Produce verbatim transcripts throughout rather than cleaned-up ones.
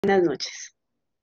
Buenas noches.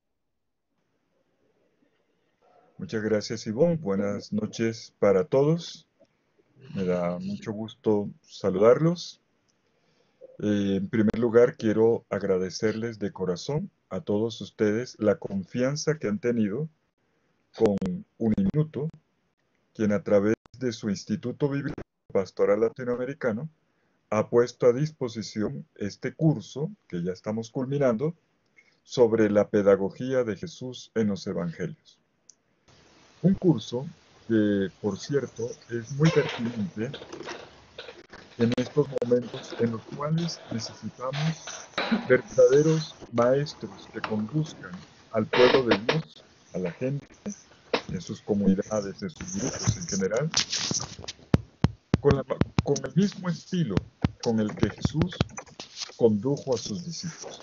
Muchas gracias, Ivonne. Buenas noches para todos. Me da mucho gusto saludarlos. Eh, en primer lugar, quiero agradecerles de corazón a todos ustedes la confianza que han tenido con Un Minuto, quien a través de su Instituto Bíblico Pastoral Latinoamericano ha puesto a disposición este curso, que ya estamos culminando, sobre la pedagogía de Jesús en los Evangelios. Un curso que, por cierto, es muy pertinente en estos momentos en los cuales necesitamos verdaderos maestros que conduzcan al pueblo de Dios, a la gente, en sus comunidades, en sus grupos en general, con, la- con el mismo estilo con el que Jesús condujo a sus discípulos.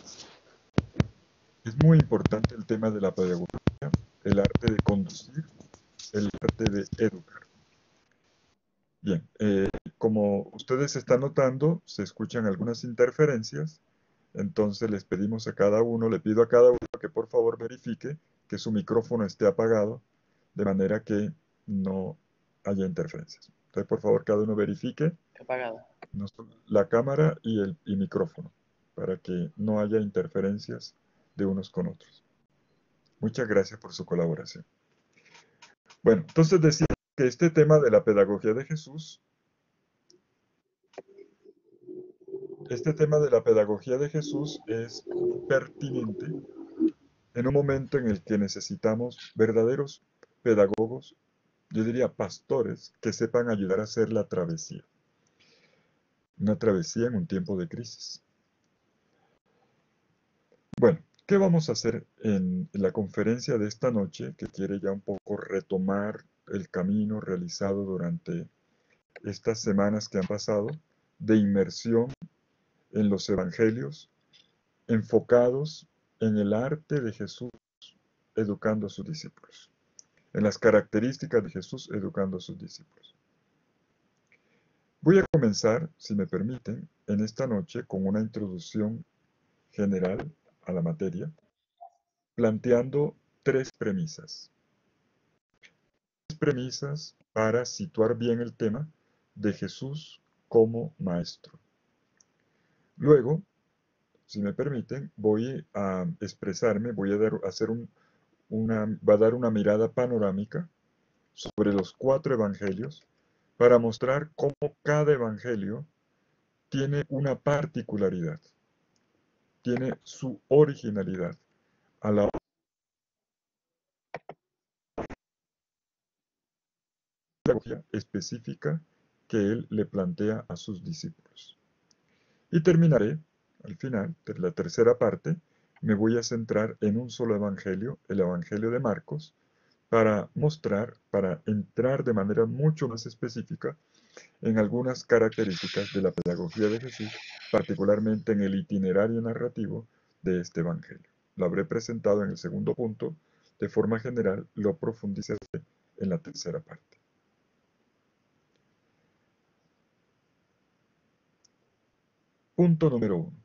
Es muy importante el tema de la pedagogía, el arte de conducir, el arte de educar. Bien, eh, como ustedes están notando, se escuchan algunas interferencias, entonces les pedimos a cada uno, le pido a cada uno que por favor verifique que su micrófono esté apagado, de manera que no haya interferencias. Entonces, por favor, cada uno verifique Apagado. no solo la cámara y el y micrófono, para que no haya interferencias de unos con otros. Muchas gracias por su colaboración. Bueno, entonces decía que este tema de la pedagogía de Jesús Este tema de la pedagogía de Jesús es pertinente en un momento en el que necesitamos verdaderos pedagogos, yo diría pastores, que sepan ayudar a hacer la travesía. Una travesía en un tiempo de crisis. Bueno, ¿qué vamos a hacer en la conferencia de esta noche, que quiere ya un poco retomar el camino realizado durante estas semanas que han pasado de inmersión en los evangelios, enfocados en el arte de Jesús educando a sus discípulos, en las características de Jesús educando a sus discípulos? Voy a comenzar, si me permiten, en esta noche con una introducción general a la materia, planteando tres premisas. Tres premisas para situar bien el tema de Jesús como maestro. Luego, si me permiten, voy a expresarme, voy a dar, hacer un, una, va a dar una mirada panorámica sobre los cuatro evangelios para mostrar cómo cada evangelio tiene una particularidad, tiene su originalidad a la pedagogía específica que él le plantea a sus discípulos. Y terminaré, al final, de la tercera parte, me voy a centrar en un solo evangelio, el evangelio de Marcos, para mostrar, para entrar de manera mucho más específica en algunas características de la pedagogía de Jesús, particularmente en el itinerario narrativo de este evangelio. Lo habré presentado en el segundo punto, de forma general lo profundizaré en la tercera parte. Punto número uno.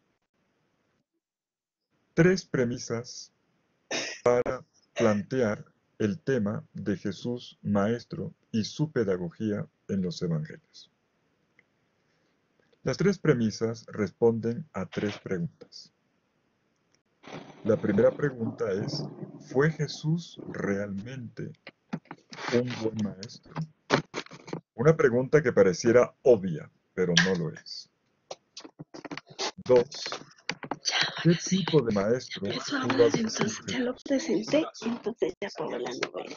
Tres premisas para plantear el tema de Jesús Maestro y su pedagogía en los evangelios. Las tres premisas responden a tres preguntas. La primera pregunta es, ¿fue Jesús realmente un buen maestro? Una pregunta que pareciera obvia, pero no lo es. Dos, ¿qué tipo de maestro Eso pudo ahora haber sido entonces ya lo Jesús? presenté, entonces ya puedo la novela.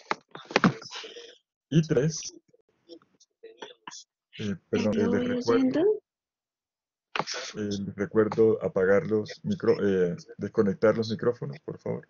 Y tres, eh, perdón, eh, ¿Lo les voy recuerdo, oyendo? eh, les recuerdo apagar los micro, eh, desconectar los micrófonos, por favor.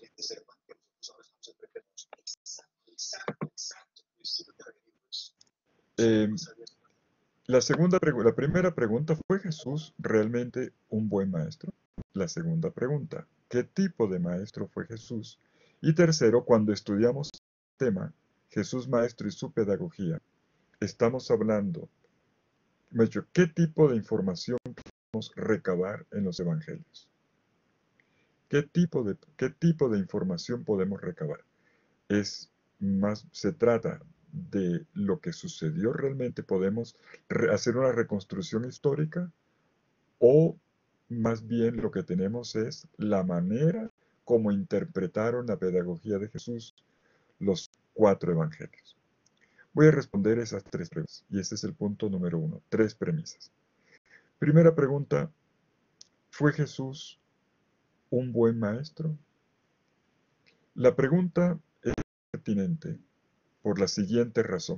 Eh, La segunda pregu- la primera pregunta, ¿fue Jesús realmente un buen maestro? La segunda pregunta, ¿qué tipo de maestro fue Jesús? Y tercero, cuando estudiamos el tema Jesús maestro y su pedagogía, estamos hablando, mejor dicho, ¿qué tipo de información podemos recabar en los evangelios? ¿Qué tipo de, qué tipo de información podemos recabar? Es más, se trata de lo que sucedió realmente, podemos hacer una reconstrucción histórica, o más bien lo que tenemos es la manera como interpretaron la pedagogía de Jesús los cuatro evangelios. Voy a responder esas tres preguntas, y ese es el punto número uno, tres premisas. Primera pregunta, ¿fue Jesús un buen maestro? La pregunta es pertinente por la siguiente razón.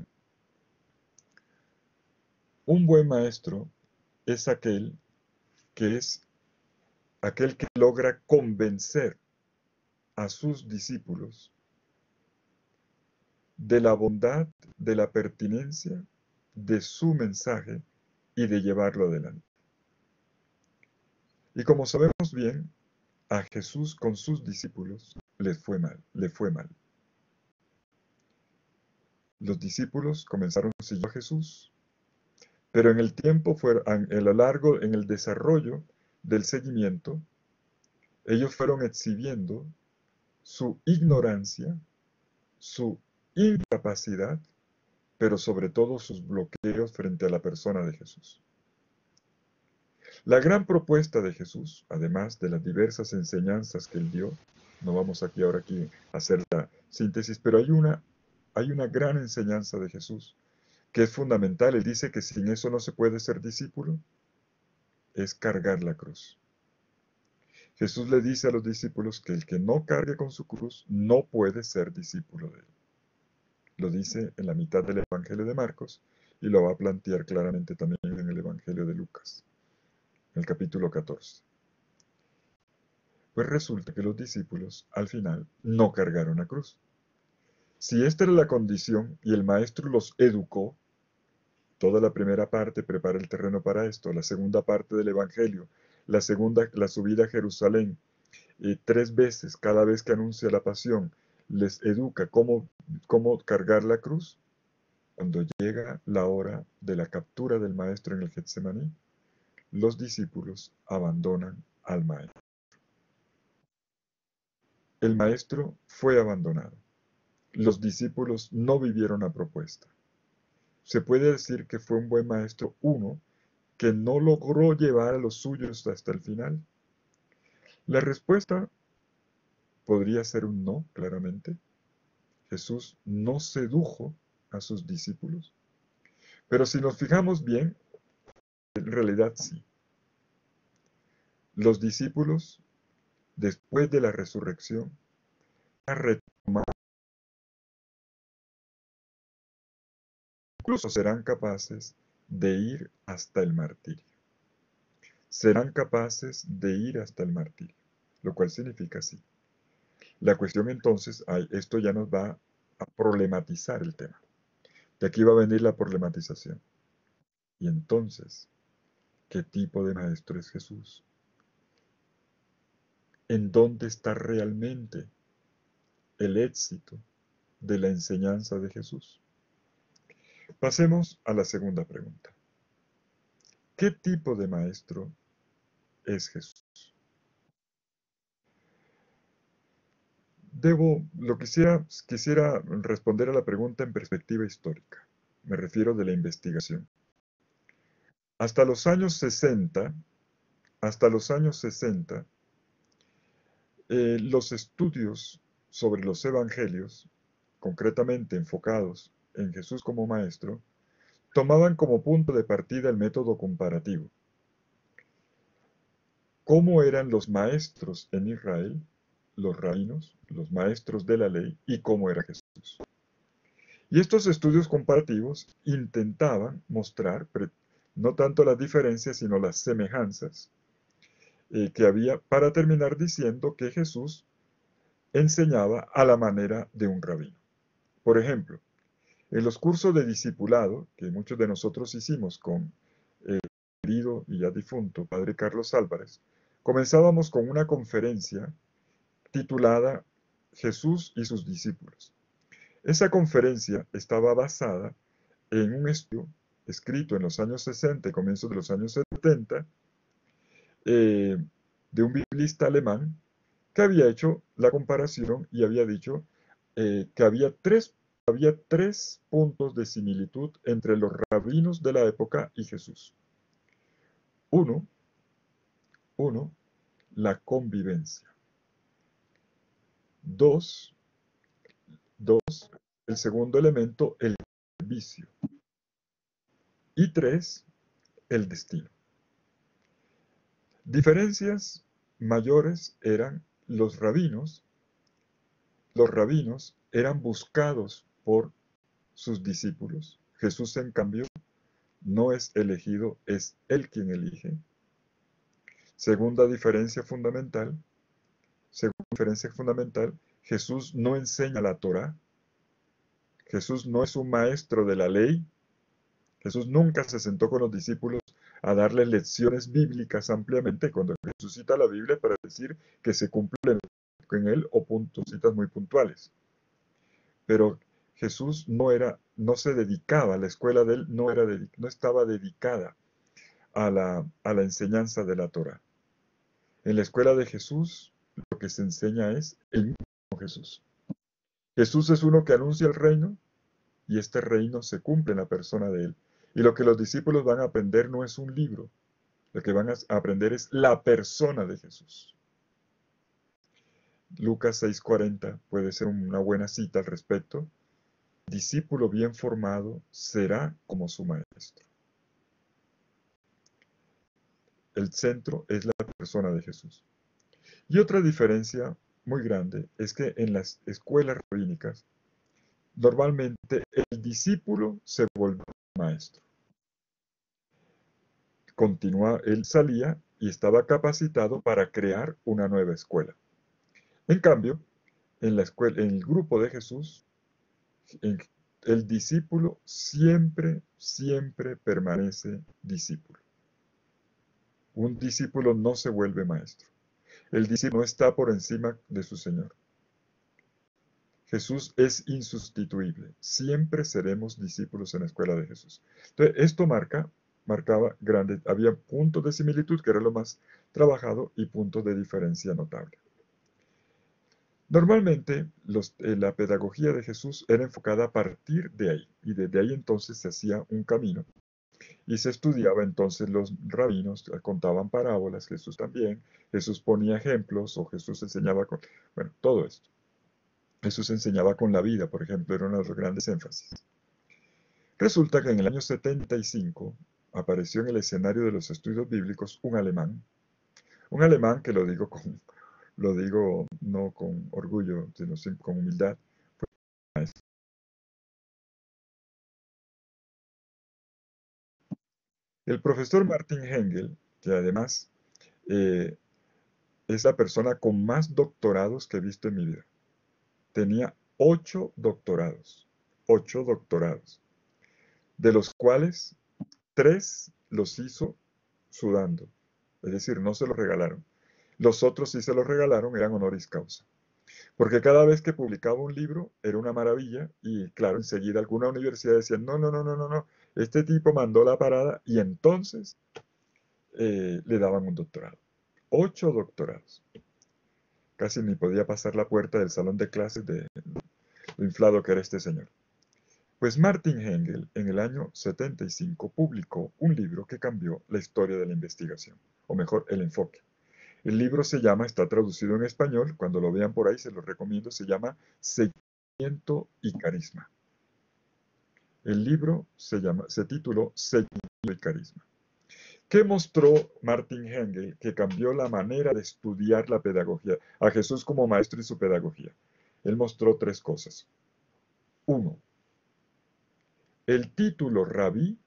Un buen maestro es aquel que es aquel que logra convencer a sus discípulos de la bondad, de la pertinencia de su mensaje y de llevarlo adelante. Y como sabemos bien, a Jesús con sus discípulos les fue mal, le fue mal. Los discípulos comenzaron siguiendo a Jesús, pero en el tiempo, fue, en lo largo, en el desarrollo del seguimiento, ellos fueron exhibiendo su ignorancia, su incapacidad, pero sobre todo sus bloqueos frente a la persona de Jesús. La gran propuesta de Jesús, además de las diversas enseñanzas que él dio, no vamos aquí ahora aquí a hacer la síntesis, pero hay una, hay una gran enseñanza de Jesús que es fundamental. Él dice que sin eso no se puede ser discípulo, es cargar la cruz. Jesús le dice a los discípulos que el que no cargue con su cruz no puede ser discípulo de él. Lo dice en la mitad del Evangelio de Marcos y lo va a plantear claramente también en el Evangelio de Lucas, en el capítulo catorce. Pues resulta que los discípulos al final no cargaron la cruz. Si esta era la condición y el maestro los educó, toda la primera parte prepara el terreno para esto, la segunda parte del Evangelio, la segunda, la subida a Jerusalén, eh, tres veces, cada vez que anuncia la pasión, les educa cómo, cómo cargar la cruz. Cuando llega la hora de la captura del maestro en el Getsemaní, los discípulos abandonan al maestro. El maestro fue abandonado. Los discípulos no vivieron la propuesta. Se puede decir que fue un buen maestro uno que no logró llevar a los suyos hasta el final. La respuesta podría ser un no, claramente. Jesús no sedujo a sus discípulos. Pero si nos fijamos bien, en realidad sí. Los discípulos, después de la resurrección, retoman, incluso serán capaces de ir hasta el martirio. Serán capaces de ir hasta el martirio, lo cual significa sí. La cuestión entonces, esto ya nos va a problematizar el tema. De aquí va a venir la problematización. Y entonces, ¿qué tipo de maestro es Jesús? ¿En dónde está realmente el éxito de la enseñanza de Jesús? Pasemos a la segunda pregunta. ¿Qué tipo de maestro es Jesús? Debo, lo quisiera, quisiera responder a la pregunta en perspectiva histórica. Me refiero de la investigación. Hasta los años sesenta, hasta los años sesenta, eh, los estudios sobre los evangelios, concretamente enfocados en Jesús como maestro, tomaban como punto de partida el método comparativo. ¿Cómo eran los maestros en Israel, los rabinos, los maestros de la ley, y cómo era Jesús? Y estos estudios comparativos intentaban mostrar no tanto las diferencias, sino las semejanzas eh, que había, para terminar diciendo que Jesús enseñaba a la manera de un rabino. Por ejemplo, en los cursos de discipulado que muchos de nosotros hicimos con el querido y ya difunto padre Carlos Álvarez, comenzábamos con una conferencia titulada Jesús y sus discípulos. Esa conferencia estaba basada en un estudio escrito en los años sesenta y comienzos de los años setenta eh, de un biblista alemán que había hecho la comparación y había dicho eh, que había tres, había tres puntos de similitud entre los rabinos de la época y Jesús. Uno, uno, la convivencia. Dos, dos, el segundo elemento, el servicio. Y tres, el destino. Diferencias mayores eran los rabinos. Los rabinos eran buscados por sus discípulos. Jesús, en cambio, no es elegido, es Él quien elige. Segunda diferencia fundamental, segunda diferencia fundamental, Jesús no enseña la Torá. Jesús no es un maestro de la ley. Jesús nunca se sentó con los discípulos a darles lecciones bíblicas ampliamente cuando Jesús cita la Biblia para decir que se cumplen en él o puntos, citas muy puntuales. Pero Jesús no era, no se dedicaba, la escuela de él no, era, no estaba dedicada a la, a la enseñanza de la Torá. En la escuela de Jesús lo que se enseña es el mismo Jesús. Jesús es uno que anuncia el reino y este reino se cumple en la persona de él. Y lo que los discípulos van a aprender no es un libro, lo que van a aprender es la persona de Jesús. Lucas seis cuarenta puede ser una buena cita al respecto. El discípulo bien formado será como su maestro. El centro es la persona de Jesús. Y otra diferencia muy grande es que en las escuelas rabínicas, normalmente el discípulo se volvió maestro. Continúa, él salía y estaba capacitado para crear una nueva escuela. En cambio, en la escuela, en el grupo de Jesús, en, el discípulo siempre, siempre permanece discípulo. Un discípulo no se vuelve maestro. El discípulo no está por encima de su Señor. Jesús es insustituible. Siempre seremos discípulos en la escuela de Jesús. Entonces, esto marca, marcaba grandes, había puntos de similitud, que era lo más trabajado, y puntos de diferencia notable. Normalmente, los, eh, la pedagogía de Jesús era enfocada a partir de ahí, y desde ahí entonces se hacía un camino, y se estudiaba entonces los rabinos, contaban parábolas, Jesús también, Jesús ponía ejemplos, o Jesús enseñaba con, bueno, todo esto. Jesús enseñaba con la vida, por ejemplo, era uno de los grandes énfasis. Resulta que en el año setenta y cinco apareció en el escenario de los estudios bíblicos un alemán, un alemán que lo digo con, lo digo no con orgullo, sino con humildad. El profesor Martin Hengel, que además eh, es la persona con más doctorados que he visto en mi vida, tenía ocho doctorados, ocho doctorados, de los cuales tres los hizo sudando, es decir, no se los regalaron. Los otros sí se los regalaron, eran honoris causa. Porque cada vez que publicaba un libro era una maravilla y claro, enseguida alguna universidad decía, no, no, no, no, no, no, este tipo mandó la parada y entonces eh, le daban un doctorado. Ocho doctorados. Casi ni podía pasar la puerta del salón de clases de lo inflado que era este señor. Pues Martin Hengel en el año setenta y cinco publicó un libro que cambió la historia de la investigación, o mejor, el enfoque. El libro se llama, está traducido en español, cuando lo vean por ahí se los recomiendo, se llama Seguimiento y Carisma. El libro se, llama, se tituló Seguimiento y Carisma. ¿Qué mostró Martin Hengel que cambió la manera de estudiar la pedagogía? A Jesús como maestro y su pedagogía. Él mostró tres cosas. Uno, el título rabí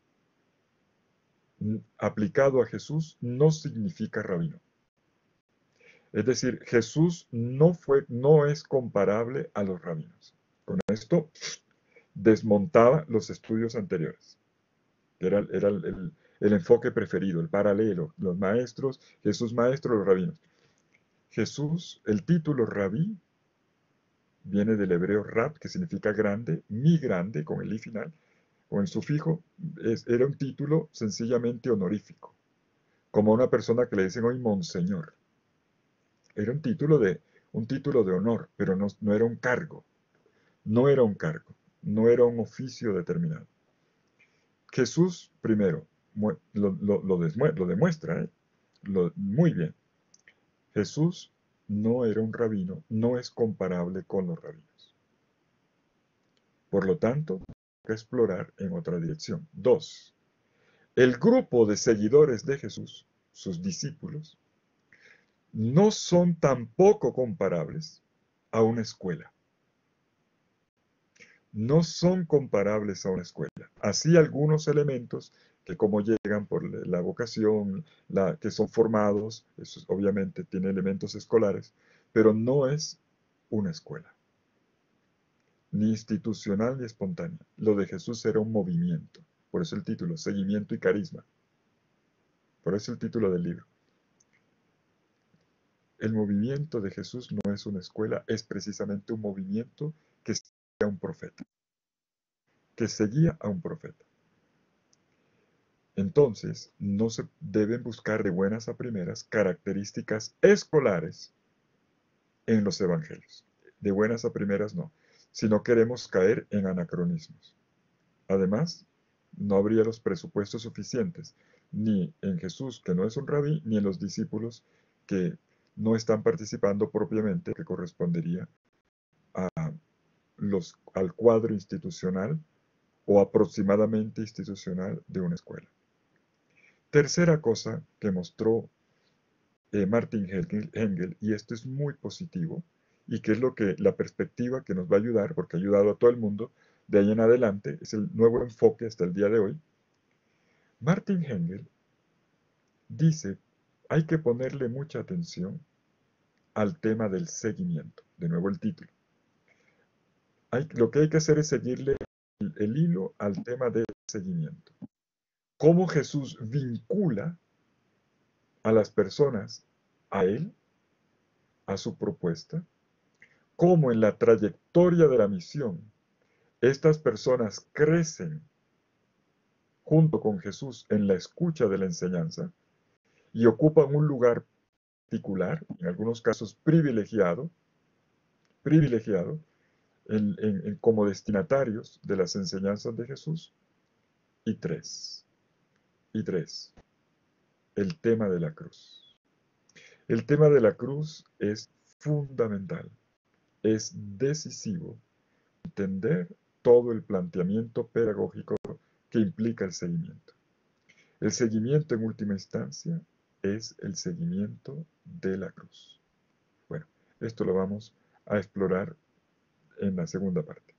aplicado a Jesús no significa rabino. Es decir, Jesús no, fue, no es comparable a los rabinos. Con esto desmontaba los estudios anteriores. Era, era el, el, el enfoque preferido, el paralelo. Los maestros, Jesús maestro, los rabinos. Jesús, el título rabí, viene del hebreo rab, que significa grande, mi grande, con el i final, con el sufijo, es, era un título sencillamente honorífico, como a una persona que le dicen hoy monseñor. Era un título de, un título de honor, pero no, no era un cargo. No era un cargo. No era un oficio determinado. Jesús, primero, lo, lo, lo, desmue, lo demuestra, ¿eh? Lo, muy bien. Jesús no era un rabino, no es comparable con los rabinos. Por lo tanto, hay que explorar en otra dirección. Dos, el grupo de seguidores de Jesús, sus discípulos, no son tampoco comparables a una escuela. No son comparables a una escuela. Así algunos elementos que como llegan por la vocación, la, que son formados, eso obviamente tiene elementos escolares, pero no es una escuela, ni institucional ni espontánea. Lo de Jesús era un movimiento, por eso el título, Seguimiento y Carisma. Por eso el título del libro. El movimiento de Jesús no es una escuela, es precisamente un movimiento que seguía a un profeta. Que seguía a un profeta. Entonces, no se deben buscar de buenas a primeras características escolares en los evangelios. De buenas a primeras no, si no queremos caer en anacronismos. Además, no habría los presupuestos suficientes, ni en Jesús, que no es un rabí, ni en los discípulos que no están participando propiamente, que correspondería a los, al cuadro institucional o aproximadamente institucional de una escuela. Tercera cosa que mostró eh, Martin Engel, y esto es muy positivo, y que es lo que la perspectiva que nos va a ayudar, porque ha ayudado a todo el mundo de ahí en adelante, es el nuevo enfoque hasta el día de hoy. Martin Engel dice, hay que ponerle mucha atención al tema del seguimiento. De nuevo el título. Hay, lo que hay que hacer es seguirle el, el hilo al tema del seguimiento. Cómo Jesús vincula a las personas a Él, a su propuesta, cómo en la trayectoria de la misión estas personas crecen junto con Jesús en la escucha de la enseñanza y ocupan un lugar particular, en algunos casos privilegiado, privilegiado en, en, en como destinatarios de las enseñanzas de Jesús. Y tres, y tres, el tema de la cruz. El tema de la cruz es fundamental, es decisivo entender todo el planteamiento pedagógico que implica el seguimiento. El seguimiento en última instancia es el seguimiento de la cruz. Bueno, esto lo vamos a explorar en la segunda parte.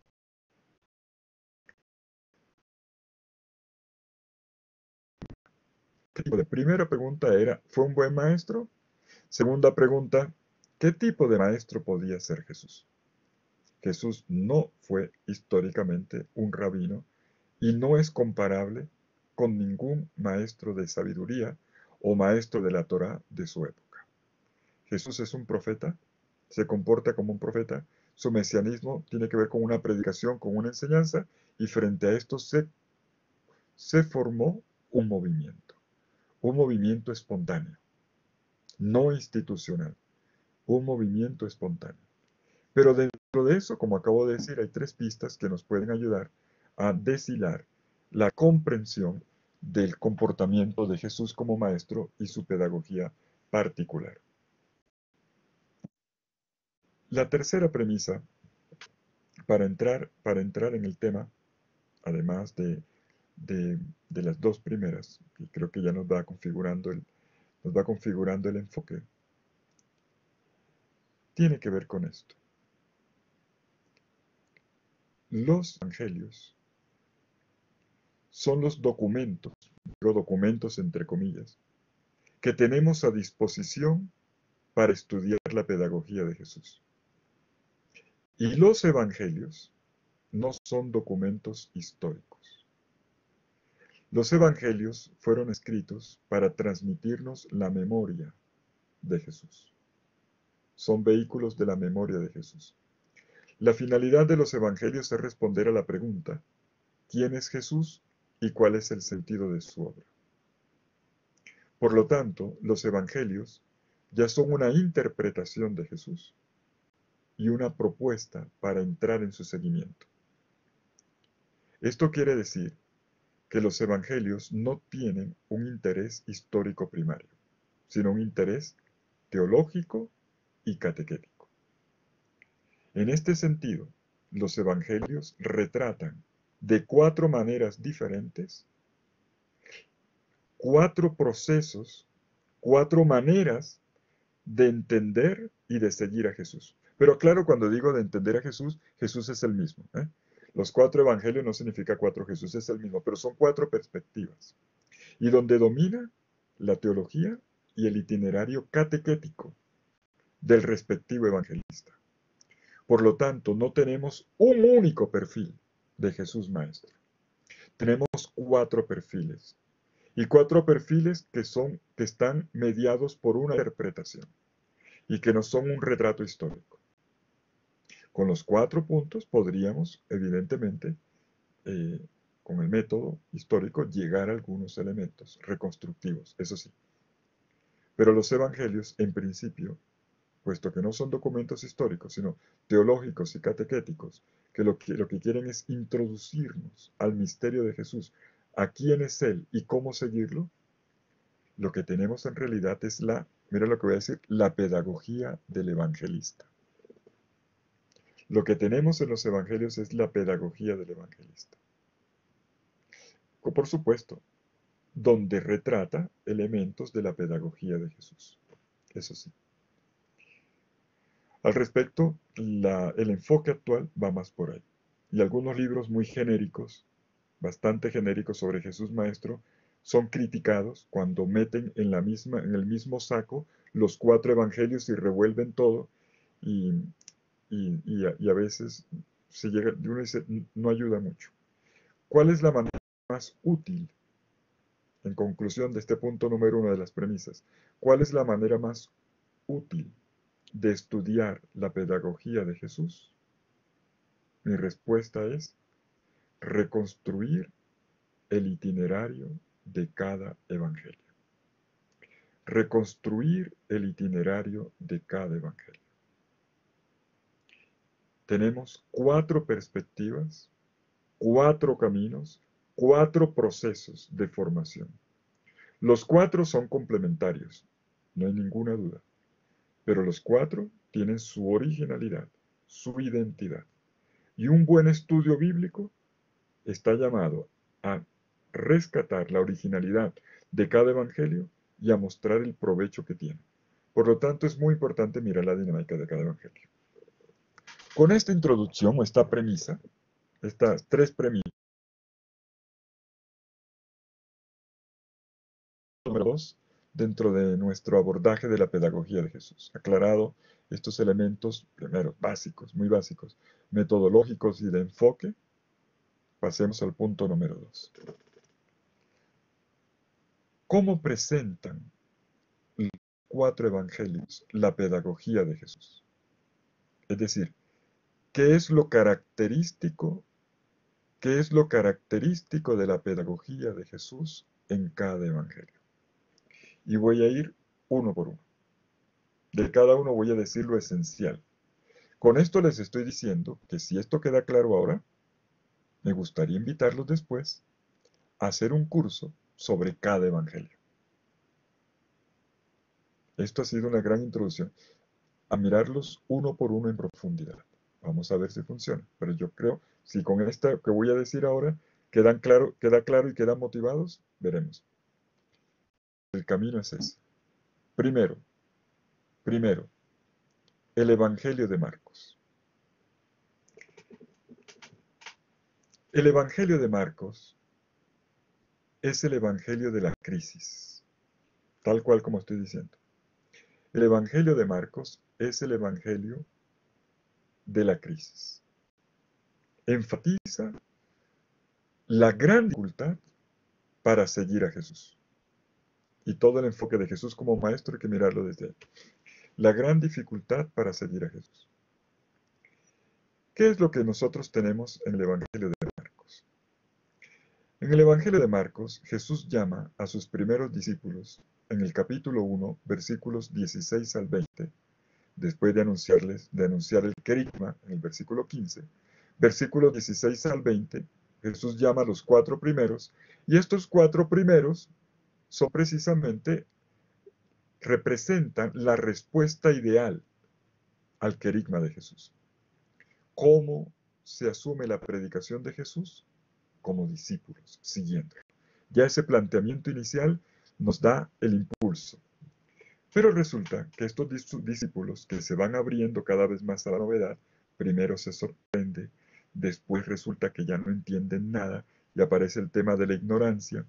La primera pregunta era, ¿fue un buen maestro? Segunda pregunta, ¿qué tipo de maestro podía ser Jesús? Jesús no fue históricamente un rabino y no es comparable con ningún maestro de sabiduría o maestro de la Torá de su época. Jesús es un profeta, se comporta como un profeta, su mesianismo tiene que ver con una predicación, con una enseñanza, y frente a esto se, se formó un movimiento, un movimiento espontáneo, no institucional, un movimiento espontáneo. Pero dentro de eso, como acabo de decir, hay tres pistas que nos pueden ayudar a deshilar la comprensión del comportamiento de Jesús como maestro y su pedagogía particular. La tercera premisa, para entrar, para entrar en el tema, además de, de, de las dos primeras, y creo que ya nos va configurando el, nos va configurando el enfoque, tiene que ver con esto. Los evangelios son los documentos, los documentos entre comillas, que tenemos a disposición para estudiar la pedagogía de Jesús. Y los evangelios no son documentos históricos. Los evangelios fueron escritos para transmitirnos la memoria de Jesús. Son vehículos de la memoria de Jesús. La finalidad de los evangelios es responder a la pregunta, ¿quién es Jesús y cuál es el sentido de su obra? Por lo tanto, los evangelios ya son una interpretación de Jesús y una propuesta para entrar en su seguimiento. Esto quiere decir que los evangelios no tienen un interés histórico primario, sino un interés teológico y catequético. En este sentido, los evangelios retratan de cuatro maneras diferentes, cuatro procesos, cuatro maneras de entender y de seguir a Jesús. Pero claro, cuando digo de entender a Jesús, Jesús es el mismo, ¿eh? Los cuatro evangelios no significa cuatro Jesús, es el mismo, pero son cuatro perspectivas. Y donde domina la teología y el itinerario catequético del respectivo evangelista. Por lo tanto, no tenemos un único perfil de Jesús Maestro. Tenemos cuatro perfiles. Y cuatro perfiles que, son, que están mediados por una interpretación y que no son un retrato histórico. Con los cuatro puntos podríamos, evidentemente, eh, con el método histórico, llegar a algunos elementos reconstructivos, eso sí. Pero los evangelios, en principio, puesto que no son documentos históricos, sino teológicos y catequéticos, que lo que, lo que quieren es introducirnos al misterio de Jesús, a quién es Él y cómo seguirlo, lo que tenemos en realidad es la, mira lo que voy a decir, la pedagogía del evangelista. Lo que tenemos en los evangelios es la pedagogía del evangelista. Por supuesto, donde retrata elementos de la pedagogía de Jesús. Eso sí. Al respecto, la, el enfoque actual va más por ahí. Y algunos libros muy genéricos, bastante genéricos sobre Jesús Maestro, son criticados cuando meten en, la misma, en el mismo saco los cuatro evangelios y revuelven todo. Y, y, y, a, y a veces se llega, uno dice, no ayuda mucho. ¿Cuál es la manera más útil? En conclusión de este punto número uno de las premisas, ¿cuál es la manera más útil de estudiar la pedagogía de Jesús? Mi respuesta es reconstruir el itinerario de cada evangelio. Reconstruir el itinerario de cada evangelio. Tenemos cuatro perspectivas, cuatro caminos, cuatro procesos de formación. Los cuatro son complementarios, no hay ninguna duda. Pero los cuatro tienen su originalidad, su identidad. Y un buen estudio bíblico está llamado a rescatar la originalidad de cada evangelio y a mostrar el provecho que tiene. Por lo tanto, es muy importante mirar la dinámica de cada evangelio. Con esta introducción o esta premisa, estas tres premisas, número dos, dentro de nuestro abordaje de la pedagogía de Jesús. Aclarado estos elementos, primero, básicos, muy básicos, metodológicos y de enfoque, pasemos al punto número dos. ¿Cómo presentan los cuatro evangelios la pedagogía de Jesús? Es decir, ¿qué es lo característico, qué es lo característico de la pedagogía de Jesús en cada evangelio? Y voy a ir uno por uno. De cada uno voy a decir lo esencial. Con esto les estoy diciendo que si esto queda claro ahora, me gustaría invitarlos después a hacer un curso sobre cada evangelio. Esto ha sido una gran introducción, a mirarlos uno por uno en profundidad. Vamos a ver si funciona. Pero yo creo, si con esta que voy a decir ahora quedan claro, queda claro y quedan motivados, veremos. El camino es ese. Primero, primero, el Evangelio de Marcos. El Evangelio de Marcos es el Evangelio de la crisis, tal cual como estoy diciendo. El Evangelio de Marcos es el Evangelio de la crisis. Enfatiza la gran dificultad para seguir a Jesús. Y todo el enfoque de Jesús como maestro hay que mirarlo desde ahí. La gran dificultad para seguir a Jesús. ¿Qué es lo que nosotros tenemos en el Evangelio de Marcos? En el Evangelio de Marcos, Jesús llama a sus primeros discípulos en el capítulo uno, versículos dieciséis al veinte, después de anunciarles, de anunciar el querigma, en el versículo quince, versículos dieciséis al veinte, Jesús llama a los cuatro primeros, y estos cuatro primeros son precisamente, representan la respuesta ideal al querigma de Jesús. ¿Cómo se asume la predicación de Jesús? Como discípulos, siguiendo. Ya ese planteamiento inicial nos da el impulso. Pero resulta que estos discípulos que se van abriendo cada vez más a la novedad, primero se sorprende, después resulta que ya no entienden nada y aparece el tema de la ignorancia.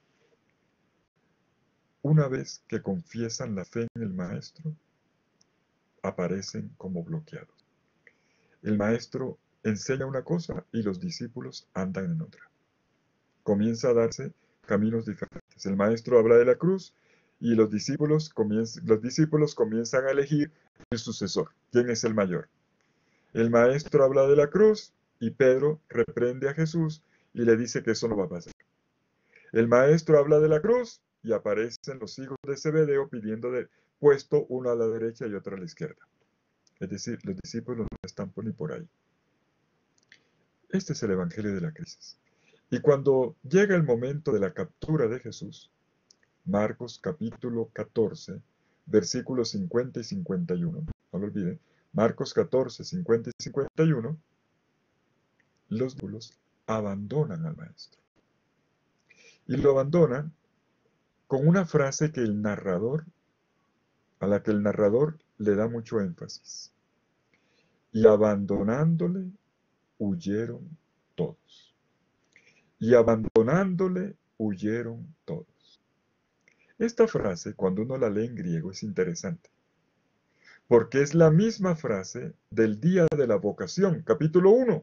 Una vez que confiesan la fe en el Maestro, aparecen como bloqueados. El Maestro enseña una cosa y los discípulos andan en otra. Comienza a darse caminos diferentes. El Maestro habla de la cruz y los discípulos, comienzan, los discípulos comienzan a elegir el sucesor. ¿Quién es el mayor? El Maestro habla de la cruz y Pedro reprende a Jesús y le dice que eso no va a pasar. El Maestro habla de la cruz y aparecen los hijos de Zebedeo pidiendo de puesto uno a la derecha y otro a la izquierda. Es decir, los discípulos no están por ni por ahí. Este es el Evangelio de la crisis. Y cuando llega el momento de la captura de Jesús, Marcos capítulo catorce, versículos cincuenta y cincuenta y uno, no lo olviden, Marcos catorce, cincuenta y cincuenta y uno, los discípulos abandonan al Maestro. Y lo abandonan con una frase que el narrador, a la que el narrador le da mucho énfasis. Y abandonándole, huyeron todos. Y abandonándole, huyeron todos. Esta frase, cuando uno la lee en griego, es interesante. Porque es la misma frase del día de la vocación, capítulo uno,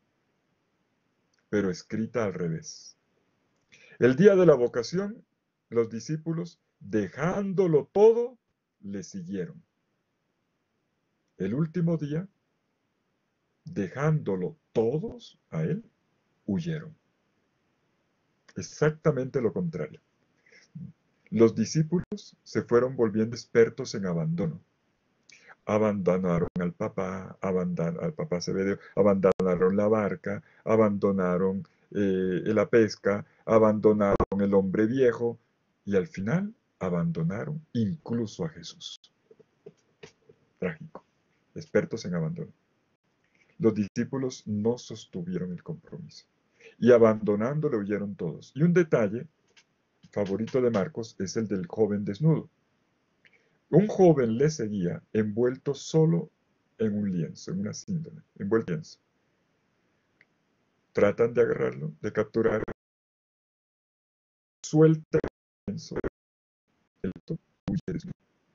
pero escrita al revés. El día de la vocación, los discípulos, dejándolo todo, le siguieron. El último día, dejándolo todos a él, huyeron. Exactamente lo contrario. Los discípulos se fueron volviendo expertos en abandono. Abandonaron al papá, abandonaron al papá Zebedeo, abandonaron la barca, abandonaron eh, la pesca, abandonaron el hombre viejo y al final abandonaron incluso a Jesús. Trágico. Expertos en abandono. Los discípulos no sostuvieron el compromiso y abandonándole huyeron todos. Y un detalle favorito de Marcos es el del joven desnudo. Un joven le seguía envuelto solo en un lienzo, en una síndrome, envuelto en lienzo. Tratan de agarrarlo, de capturarlo, suelta el lienzo, el huye desnudo.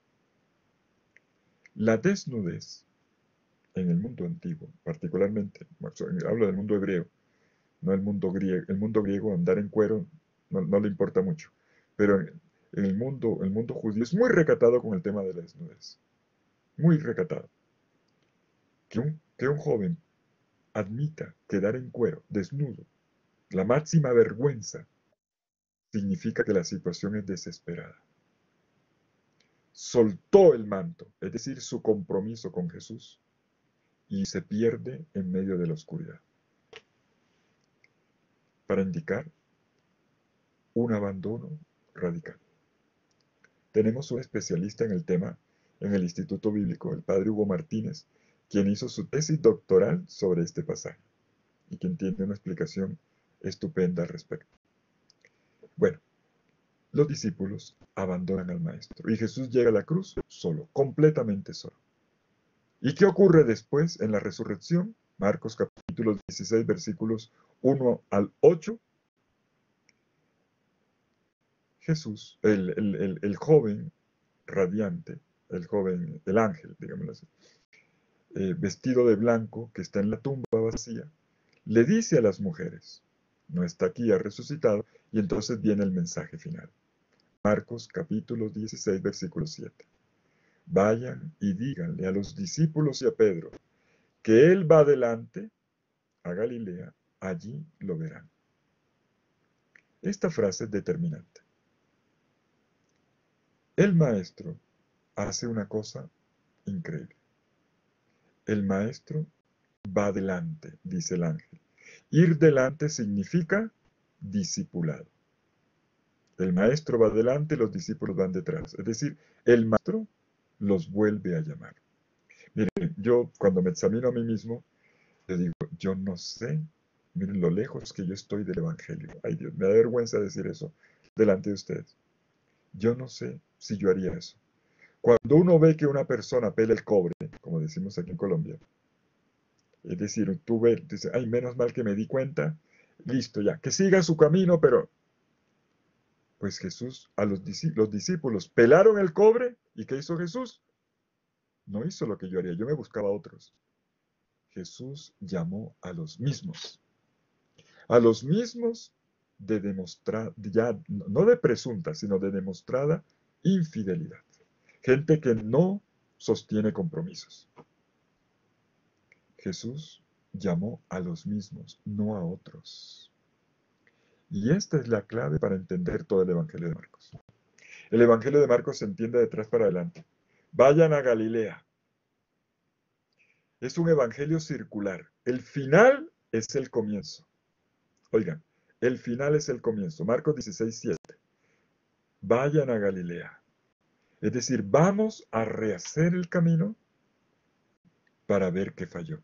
La desnudez en el mundo antiguo, particularmente, hablo del mundo hebreo, no el mundo griego. El mundo griego, andar en cuero no, no le importa mucho, pero en, en el mundo, el mundo judío es muy recatado con el tema de la desnudez, muy recatado. Que un, que un joven admita quedar en cuero, desnudo, la máxima vergüenza, significa que la situación es desesperada. Soltó el manto, es decir, su compromiso con Jesús, y se pierde en medio de la oscuridad. Para indicar un abandono radical. Tenemos un especialista en el tema en el Instituto Bíblico, el padre Hugo Martínez, quien hizo su tesis doctoral sobre este pasaje y quien tiene una explicación estupenda al respecto. Bueno, los discípulos abandonan al Maestro y Jesús llega a la cruz solo, completamente solo. ¿Y qué ocurre después en la resurrección? Marcos capítulo dieciséis, versículos uno al ocho. Jesús, el, el, el, el joven radiante, el joven, el ángel, digámoslo así, eh, vestido de blanco, que está en la tumba vacía, le dice a las mujeres, no está aquí, ha resucitado, y entonces viene el mensaje final. Marcos capítulo dieciséis, versículo siete. Vayan y díganle a los discípulos y a Pedro que él va adelante a Galilea, allí lo verán. Esta frase es determinante. El maestro hace una cosa increíble. El maestro va adelante, dice el ángel. Ir delante significa discipulado. El maestro va adelante, los discípulos van detrás. Es decir, el maestro los vuelve a llamar. Miren, yo cuando me examino a mí mismo, le digo, yo no sé, miren lo lejos que yo estoy del Evangelio. Ay Dios, me da vergüenza decir eso delante de ustedes. Yo no sé si yo haría eso. Cuando uno ve que una persona pela el cobre, como decimos aquí en Colombia, es decir, tú ves, dices, ay, menos mal que me di cuenta, listo ya, que siga su camino, pero pues Jesús, a los, los discípulos pelaron el cobre, ¿y qué hizo Jesús? No hizo lo que yo haría, yo me buscaba a otros. Jesús llamó a los mismos, a los mismos de demostrar, ya no de presunta, sino de demostrada infidelidad. Gente que no sostiene compromisos. Jesús llamó a los mismos, no a otros. Y esta es la clave para entender todo el Evangelio de Marcos. El Evangelio de Marcos se entiende de atrás para adelante. Vayan a Galilea. Es un evangelio circular. El final es el comienzo. Oigan, el final es el comienzo. Marcos dieciséis, siete. Vayan a Galilea. Es decir, vamos a rehacer el camino para ver qué falló.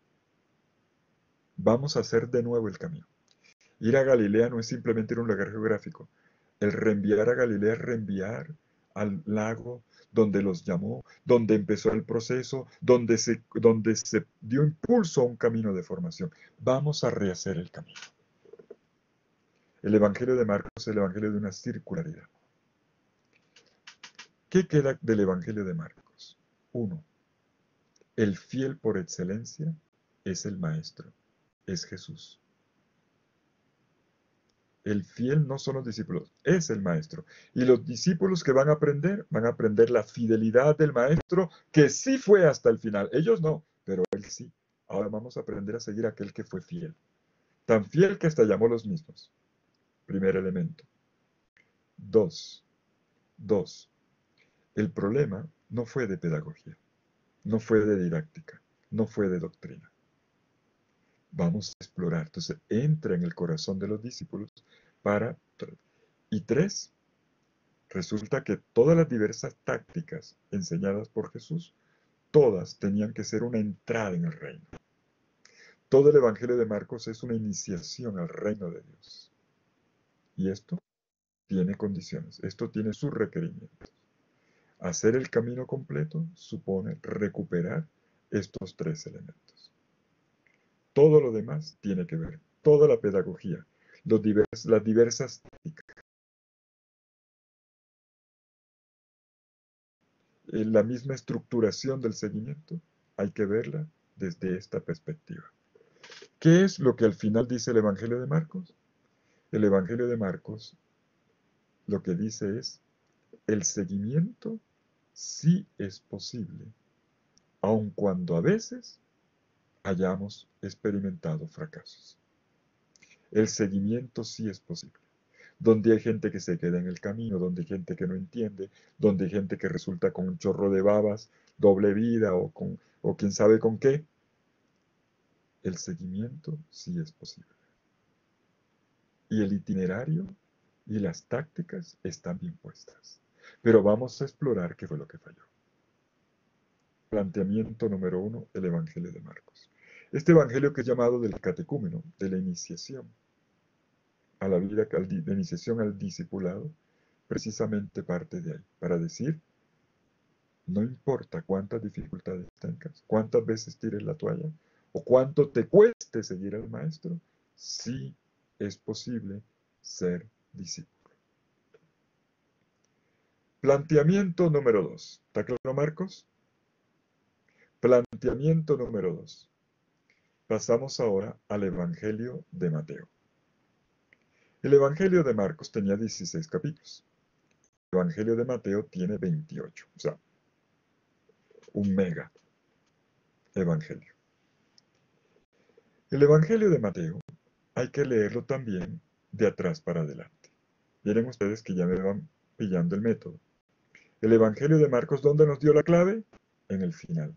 Vamos a hacer de nuevo el camino. Ir a Galilea no es simplemente ir a un lugar geográfico. El reenviar a Galilea es reenviar al lago donde los llamó, donde empezó el proceso, donde se, donde se dio impulso a un camino de formación. Vamos a rehacer el camino. El Evangelio de Marcos es el Evangelio de una circularidad. ¿Qué queda del Evangelio de Marcos? Uno, el fiel por excelencia es el Maestro, es Jesús. El fiel no son los discípulos, es el Maestro. Y los discípulos que van a aprender, van a aprender la fidelidad del Maestro, que sí fue hasta el final. Ellos no, pero él sí. Ahora vamos a aprender a seguir a aquel que fue fiel. Tan fiel que hasta llamó los mismos. Primer elemento. Dos. Dos. El problema no fue de pedagogía, no fue de didáctica, no fue de doctrina. Vamos a explorar. Entonces, entra en el corazón de los discípulos para... Y tres, resulta que todas las diversas tácticas enseñadas por Jesús, todas tenían que ser una entrada en el reino. Todo el Evangelio de Marcos es una iniciación al reino de Dios. Y esto tiene condiciones, esto tiene sus requerimientos. Hacer el camino completo supone recuperar estos tres elementos. Todo lo demás tiene que ver, toda la pedagogía, los divers, las diversas tácticas, la misma estructuración del seguimiento, hay que verla desde esta perspectiva. ¿Qué es lo que al final dice el Evangelio de Marcos? El Evangelio de Marcos lo que dice es, el seguimiento sí es posible, aun cuando a veces hayamos experimentado fracasos. El seguimiento sí es posible. Donde hay gente que se queda en el camino, donde hay gente que no entiende, donde hay gente que resulta con un chorro de babas, doble vida o, con, o quién sabe con qué, el seguimiento sí es posible. Y el itinerario y las tácticas están bien puestas. Pero vamos a explorar qué fue lo que falló. Planteamiento número uno, el Evangelio de Marcos. Este Evangelio que es llamado del catecúmeno, de la iniciación a la vida, de iniciación al discipulado, precisamente parte de ahí, para decir, no importa cuántas dificultades tengas, cuántas veces tires la toalla, o cuánto te cueste seguir al maestro, sí es posible ser discípulo. Planteamiento número dos. ¿Está claro, Marcos? Planteamiento número dos. Pasamos ahora al Evangelio de Mateo. El Evangelio de Marcos tenía dieciséis capítulos. El Evangelio de Mateo tiene veintiocho. O sea, un mega evangelio. El Evangelio de Mateo hay que leerlo también de atrás para adelante. Miren ustedes que ya me van pillando el método. El Evangelio de Marcos, ¿dónde nos dio la clave? En el final.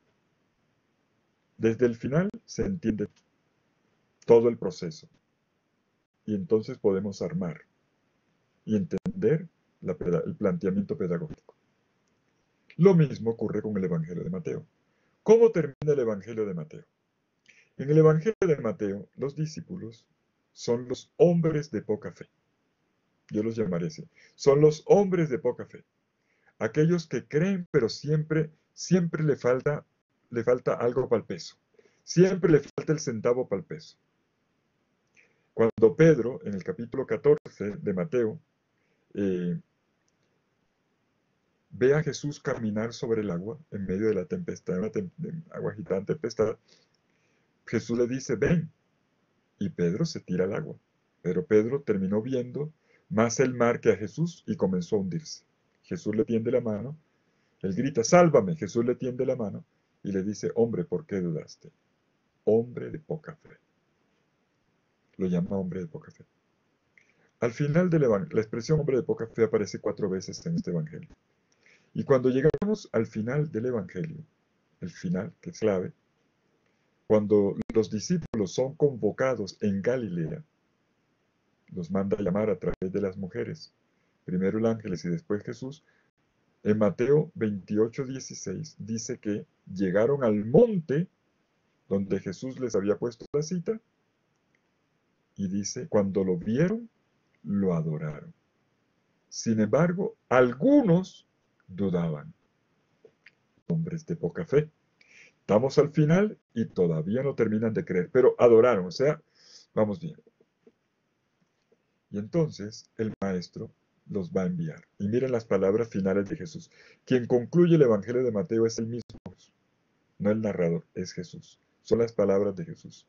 Desde el final se entiende todo el proceso. Y entonces podemos armar y entender la, el planteamiento pedagógico. Lo mismo ocurre con el Evangelio de Mateo. ¿Cómo termina el Evangelio de Mateo? En el Evangelio de Mateo, los discípulos son los hombres de poca fe. Yo los llamaré así. Son los hombres de poca fe. Aquellos que creen, pero siempre, siempre le falta, le falta algo para el peso. Siempre le falta el centavo para el peso. Cuando Pedro, en el capítulo catorce de Mateo, eh, ve a Jesús caminar sobre el agua en medio de la tempestad, de una tem de agua agitada, tempestad, Jesús le dice, ven, y Pedro se tira al agua. Pero Pedro terminó viendo más el mar que a Jesús y comenzó a hundirse. Jesús le tiende la mano, él grita, sálvame, Jesús le tiende la mano y le dice, hombre, ¿por qué dudaste? Hombre de poca fe. Lo llama hombre de poca fe. Al final del evangelio, la expresión hombre de poca fe aparece cuatro veces en este evangelio. Y cuando llegamos al final del evangelio, el final, que es clave, cuando los discípulos son convocados en Galilea, los manda a llamar a través de las mujeres, primero el ángel y después Jesús, en Mateo veintiocho, dieciséis dice que llegaron al monte donde Jesús les había puesto la cita y dice, cuando lo vieron, lo adoraron. Sin embargo, algunos dudaban, hombres de poca fe. Estamos al final y todavía no terminan de creer, pero adoraron, o sea, vamos bien. Y entonces el maestro los va a enviar. Y miren las palabras finales de Jesús. Quien concluye el Evangelio de Mateo es el mismo, no el narrador, es Jesús. Son las palabras de Jesús.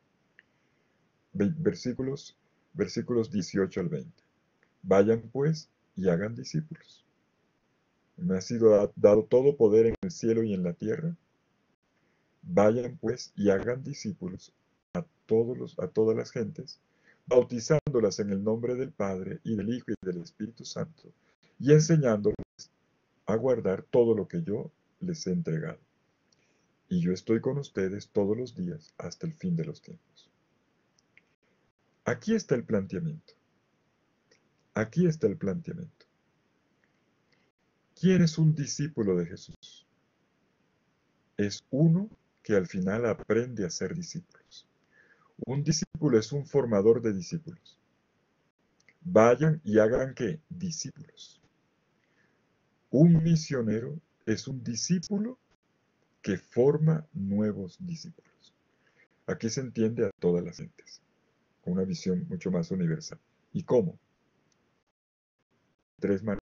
Versículos, versículos dieciocho al veinte. Vayan pues y hagan discípulos. Me ha sido dado todo poder en el cielo y en la tierra. Vayan pues y hagan discípulos a, todos los, a todas las gentes, bautizándolas en el nombre del Padre y del Hijo y del Espíritu Santo, y enseñándoles a guardar todo lo que yo les he entregado. Y yo estoy con ustedes todos los días hasta el fin de los tiempos. Aquí está el planteamiento. Aquí está el planteamiento. ¿Quién es un discípulo de Jesús? Es uno que al final aprende a ser discípulos. Un discípulo es un formador de discípulos. Vayan y hagan ¿qué? Discípulos. Un misionero es un discípulo que forma nuevos discípulos. Aquí se entiende a todas las gentes, con una visión mucho más universal. ¿Y cómo? Tres maneras.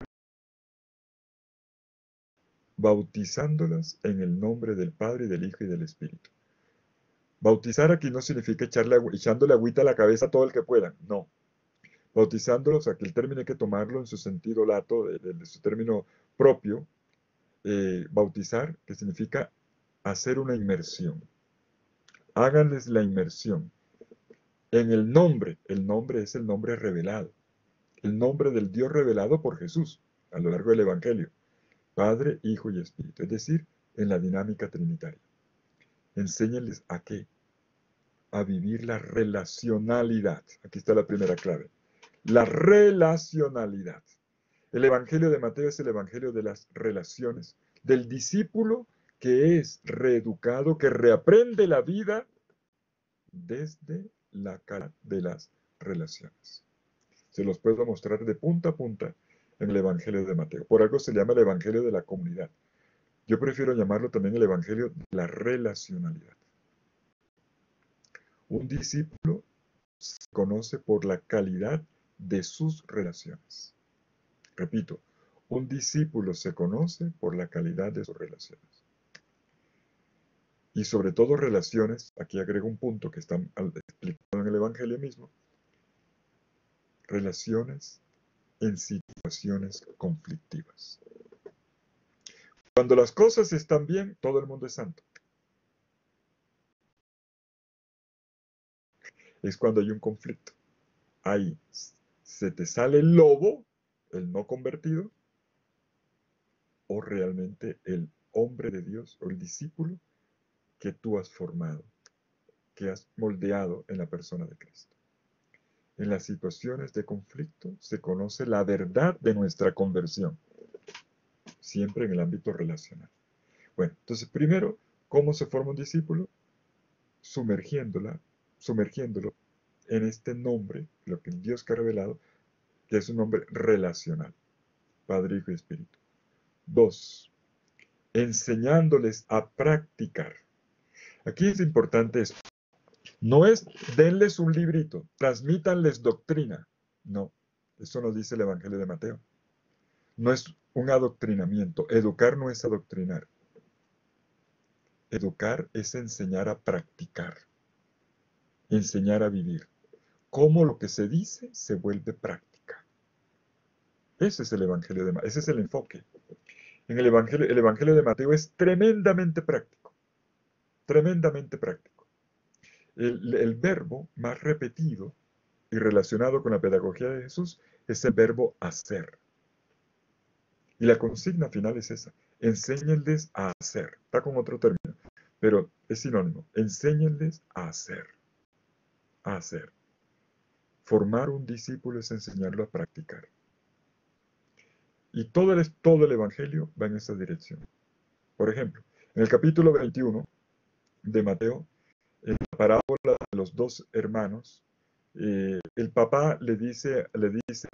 Bautizándolas en el nombre del Padre, del Hijo y del Espíritu. Bautizar aquí no significa echarle, echándole agüita a la cabeza a todo el que puedan, no. Bautizándolos, aquí el término hay que tomarlo en su sentido lato, de, de, de su término propio, eh, bautizar, que significa hacer una inmersión. Háganles la inmersión. En el nombre, el nombre es el nombre revelado, el nombre del Dios revelado por Jesús a lo largo del Evangelio, Padre, Hijo y Espíritu, es decir, en la dinámica trinitaria. Enséñenles a qué, a vivir la relacionalidad. Aquí está la primera clave, la relacionalidad. El Evangelio de Mateo es el Evangelio de las relaciones, del discípulo que es reeducado, que reaprende la vida desde la cara de las relaciones. Se los puedo mostrar de punta a punta en el Evangelio de Mateo. Por algo se llama el Evangelio de la comunidad. Yo prefiero llamarlo también el Evangelio de la relacionalidad. Un discípulo se conoce por la calidad de sus relaciones. Repito, un discípulo se conoce por la calidad de sus relaciones. Y sobre todo relaciones, aquí agrego un punto que está explicado en el Evangelio mismo, relaciones en situaciones conflictivas. Cuando las cosas están bien, todo el mundo es santo. Es cuando hay un conflicto. Ahí se te sale el lobo, el no convertido, o realmente el hombre de Dios o el discípulo que tú has formado, que has moldeado en la persona de Cristo. En las situaciones de conflicto se conoce la verdad de nuestra conversión, siempre en el ámbito relacional. Bueno, entonces primero, ¿cómo se forma un discípulo? Sumergiéndola, sumergiéndolo en este nombre, lo que Dios que ha revelado, que es un nombre relacional, Padre, Hijo y Espíritu. Dos, enseñándoles a practicar. Aquí es importante esto. No es denles un librito, transmítanles doctrina. No, eso nos dice el Evangelio de Mateo. No es un adoctrinamiento. Educar no es adoctrinar. Educar es enseñar a practicar, enseñar a vivir. Cómo lo que se dice se vuelve práctica. Ese es el Evangelio de Mateo, ese es el enfoque. En el Evangelio, el Evangelio de Mateo es tremendamente práctico, tremendamente práctico. El, el verbo más repetido y relacionado con la pedagogía de Jesús es el verbo hacer. Y la consigna final es esa, enséñenles a hacer. Está con otro término, pero es sinónimo. Enséñenles a hacer. A hacer. Formar un discípulo es enseñarlo a practicar. Y todo el, todo el Evangelio va en esa dirección. Por ejemplo, en el capítulo veintiuno de Mateo, en la parábola de los dos hermanos, eh, el papá le dice, le dice,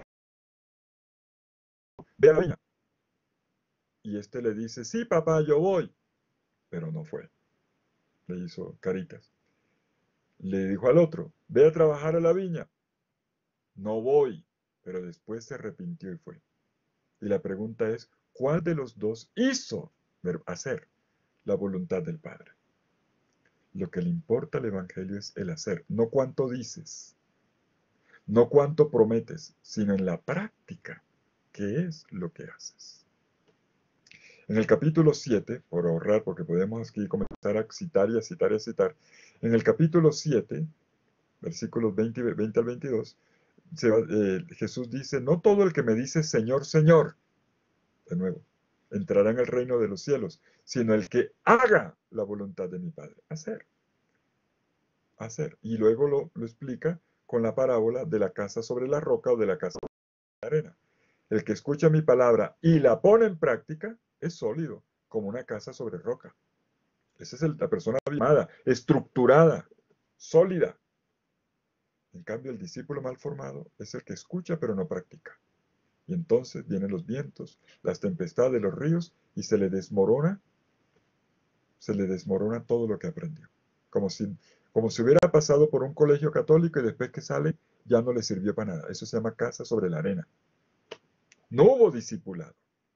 ve a la viña. Y este le dice, sí, papá, yo voy. Pero no fue. Le hizo caritas. Le dijo al otro, ve a trabajar a la viña. No voy. Pero después se arrepintió y fue. Y la pregunta es, ¿cuál de los dos hizo hacer la voluntad del Padre? Lo que le importa al Evangelio es el hacer, no cuánto dices, no cuánto prometes, sino en la práctica, qué es lo que haces. En el capítulo siete, por ahorrar, porque podemos aquí comenzar a citar y a citar y a citar, en el capítulo siete, versículos veinte, veinte al veintidós, se va, eh, Jesús dice, no todo el que me dice Señor, Señor, de nuevo, entrará en el reino de los cielos, sino el que haga la voluntad de mi Padre. Hacer. Hacer. Y luego lo, lo explica con la parábola de la casa sobre la roca o de la casa sobre la arena. El que escucha mi palabra y la pone en práctica es sólido, como una casa sobre roca. Esa es el, la persona formada, estructurada, sólida. En cambio, el discípulo mal formado es el que escucha pero no practica. Y entonces vienen los vientos, las tempestades de los ríos y se le desmorona, se le desmorona todo lo que aprendió. Como si, como si hubiera pasado por un colegio católico y después que sale ya no le sirvió para nada. Eso se llama casa sobre la arena. No hubo discipulado.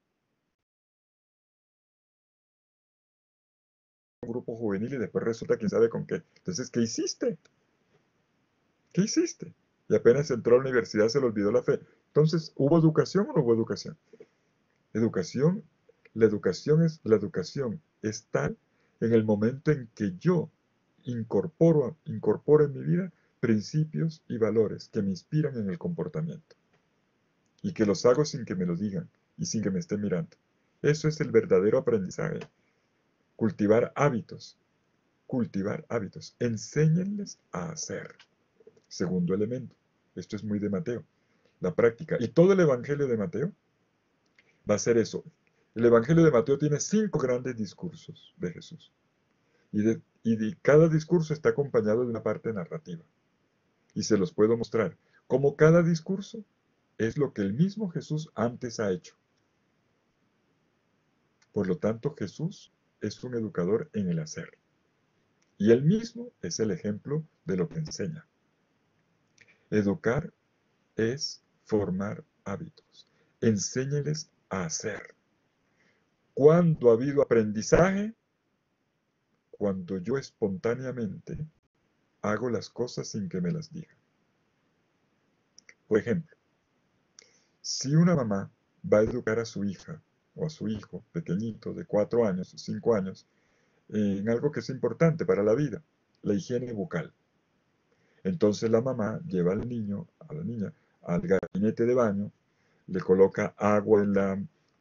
Un grupo juvenil y después resulta quién sabe con qué. Entonces, ¿qué hiciste? ¿Qué hiciste? Y apenas entró a la universidad se le olvidó la fe. Entonces, ¿hubo educación o no hubo educación? Educación, la educación es, la educación es tal en el momento en que yo incorporo, incorporo en mi vida principios y valores que me inspiran en el comportamiento. Y que los hago sin que me lo digan y sin que me estén mirando. Eso es el verdadero aprendizaje. Cultivar hábitos. Cultivar hábitos. Enséñenles a hacer. Segundo elemento. Esto es muy de Mateo. La práctica. Y todo el Evangelio de Mateo va a ser eso. El Evangelio de Mateo tiene cinco grandes discursos de Jesús. Y, de, y de, cada discurso está acompañado de una parte narrativa. Y se los puedo mostrar. Como cada discurso es lo que el mismo Jesús antes ha hecho. Por lo tanto, Jesús es un educador en el hacer. Y él mismo es el ejemplo de lo que enseña. Educar es formar hábitos. Enséñeles a hacer. ¿Cuándo ha habido aprendizaje? Cuando yo espontáneamente hago las cosas sin que me las digan. Por ejemplo, si una mamá va a educar a su hija o a su hijo pequeñito de cuatro años o cinco años eh, en algo que es importante para la vida, la higiene bucal. Entonces la mamá lleva al niño, a la niña, al gabinete de baño, le coloca agua en la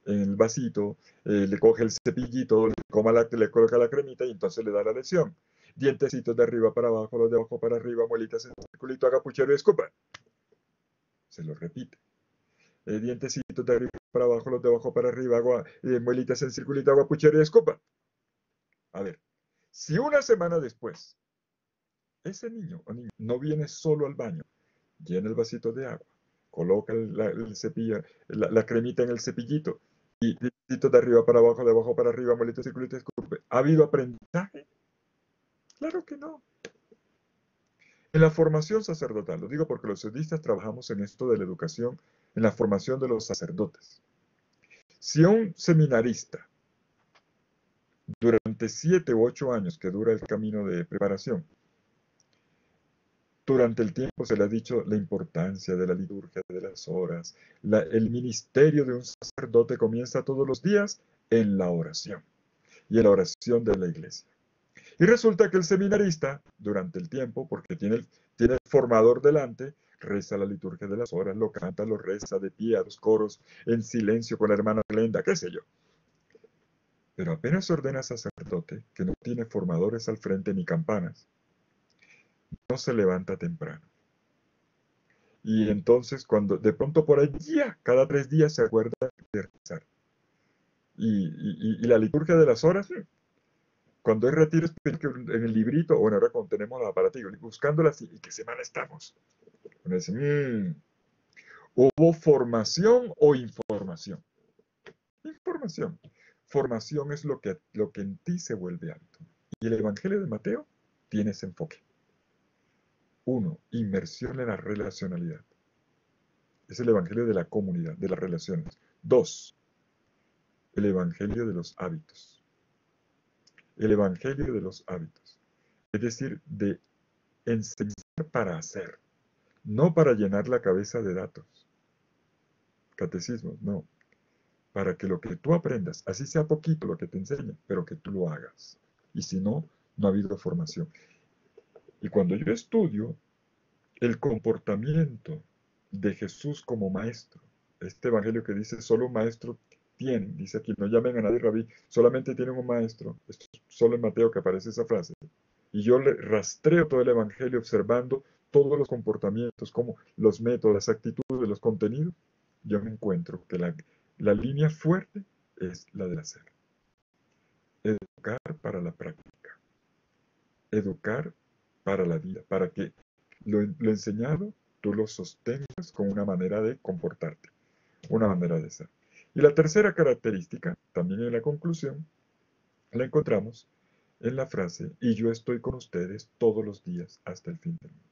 en el vasito, eh, le coge el cepillito, le, coma la, le coloca la cremita y entonces le da la lección. Dientecitos de arriba para abajo, los de abajo para arriba, muelitas en circulito, haga puchero y escupa. Se lo repite. Eh, dientecitos de arriba para abajo, los de abajo para arriba, agua, eh, muelitas en circulito, agua, puchero y escupa. A ver, si una semana después ese niño o niña no viene solo al baño, llena el vasito de agua, coloca el, la, el cepillo, la, la, cremita en el cepillito y dientecitos de arriba para abajo, de abajo para arriba, muelitas, circulito, escupe. ¿Ha habido aprendizaje? Claro que no. En la formación sacerdotal, lo digo porque los sudistas trabajamos en esto de la educación, en la formación de los sacerdotes. Si un seminarista, durante siete u ocho años que dura el camino de preparación, durante el tiempo se le ha dicho la importancia de la liturgia, de las horas, la, el ministerio de un sacerdote comienza todos los días en la oración y en la oración de la iglesia. Y resulta que el seminarista, durante el tiempo, porque tiene el, tiene el formador delante, reza la liturgia de las horas, lo canta, lo reza de pie a los coros, en silencio con la hermana Glenda, qué sé yo. Pero apenas ordena sacerdote, que no tiene formadores al frente ni campanas, no se levanta temprano. Y entonces, cuando de pronto por allí, cada tres días se acuerda de rezar. Y, y, y la liturgia de las horas, cuando hay retiro espiritual en el librito, bueno, ahora cuando tenemos los aparatos, buscándolas, ¿y qué semana estamos? Uno dice, mmm, ¿hubo formación o información? Información. Formación es lo que, lo que en ti se vuelve hábito. Y el Evangelio de Mateo tiene ese enfoque. Uno, inmersión en la relacionalidad. Es el Evangelio de la comunidad, de las relaciones. Dos, el Evangelio de los hábitos. El Evangelio de los hábitos. Es decir, de enseñar para hacer, no para llenar la cabeza de datos. Catecismo, no. Para que lo que tú aprendas, así sea poquito lo que te enseñe, pero que tú lo hagas. Y si no, no ha habido formación. Y cuando yo estudio el comportamiento de Jesús como maestro, este evangelio que dice solo un maestro tiene, dice aquí, no llamen a nadie rabí, solamente tienen un maestro, esto es solo en Mateo que aparece esa frase, y yo le rastreo todo el evangelio observando todos los comportamientos, como los métodos, las actitudes, los contenidos, yo me encuentro que la, la línea fuerte es la del hacer. Educar para la práctica. Educar para la vida, para que lo, lo enseñado tú lo sostengas con una manera de comportarte, una manera de ser. Y la tercera característica, también en la conclusión, la encontramos en la frase, y yo estoy con ustedes todos los días hasta el fin del mundo.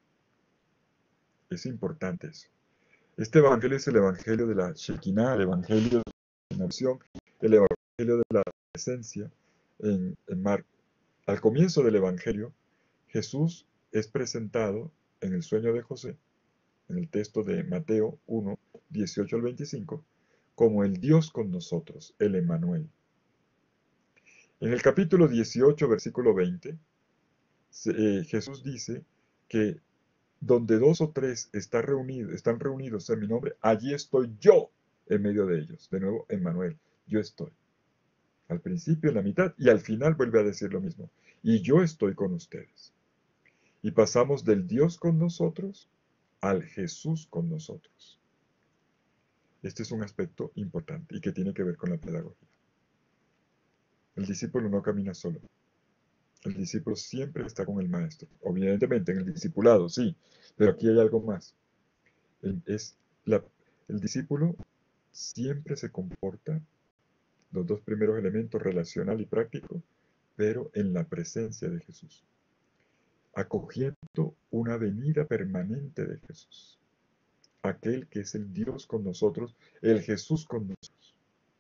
Es importante eso. Este evangelio es el evangelio de la Shekinah, el evangelio de la nación, el evangelio de la presencia en, en Mar. Al comienzo del evangelio, Jesús es presentado en el sueño de José, en el texto de Mateo uno, dieciocho al veinticinco, como el Dios con nosotros, el Emmanuel. En el capítulo dieciocho, versículo veinte, eh, Jesús dice que donde dos o tres está reunido, están reunidos en mi nombre, allí estoy yo en medio de ellos. De nuevo, Emmanuel, yo estoy. Al principio, en la mitad, y al final vuelve a decir lo mismo. Y yo estoy con ustedes. Y pasamos del Dios con nosotros al Jesús con nosotros. Este es un aspecto importante y que tiene que ver con la pedagogía. El discípulo no camina solo. El discípulo siempre está con el maestro. Evidentemente, en el discipulado, sí, pero aquí hay algo más. El, es la, el discípulo siempre se comporta, los dos primeros elementos, relacional y práctico, pero en la presencia de Jesús, acogiendo una venida permanente de Jesús, aquel que es el Dios con nosotros, el Jesús con nosotros.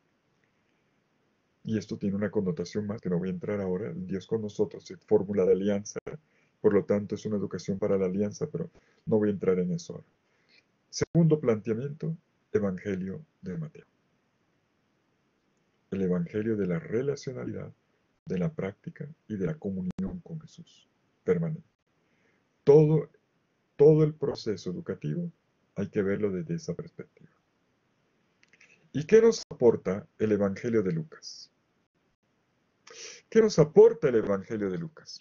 Y esto tiene una connotación más que no voy a entrar ahora. El Dios con nosotros es fórmula de alianza, por lo tanto es una educación para la alianza, pero no voy a entrar en eso ahora. Segundo planteamiento, Evangelio de Mateo. El Evangelio de la relacionalidad, de la práctica y de la comunión con Jesús permanente. Todo, todo el proceso educativo hay que verlo desde esa perspectiva. ¿Y qué nos aporta el Evangelio de Lucas? ¿Qué nos aporta el Evangelio de Lucas?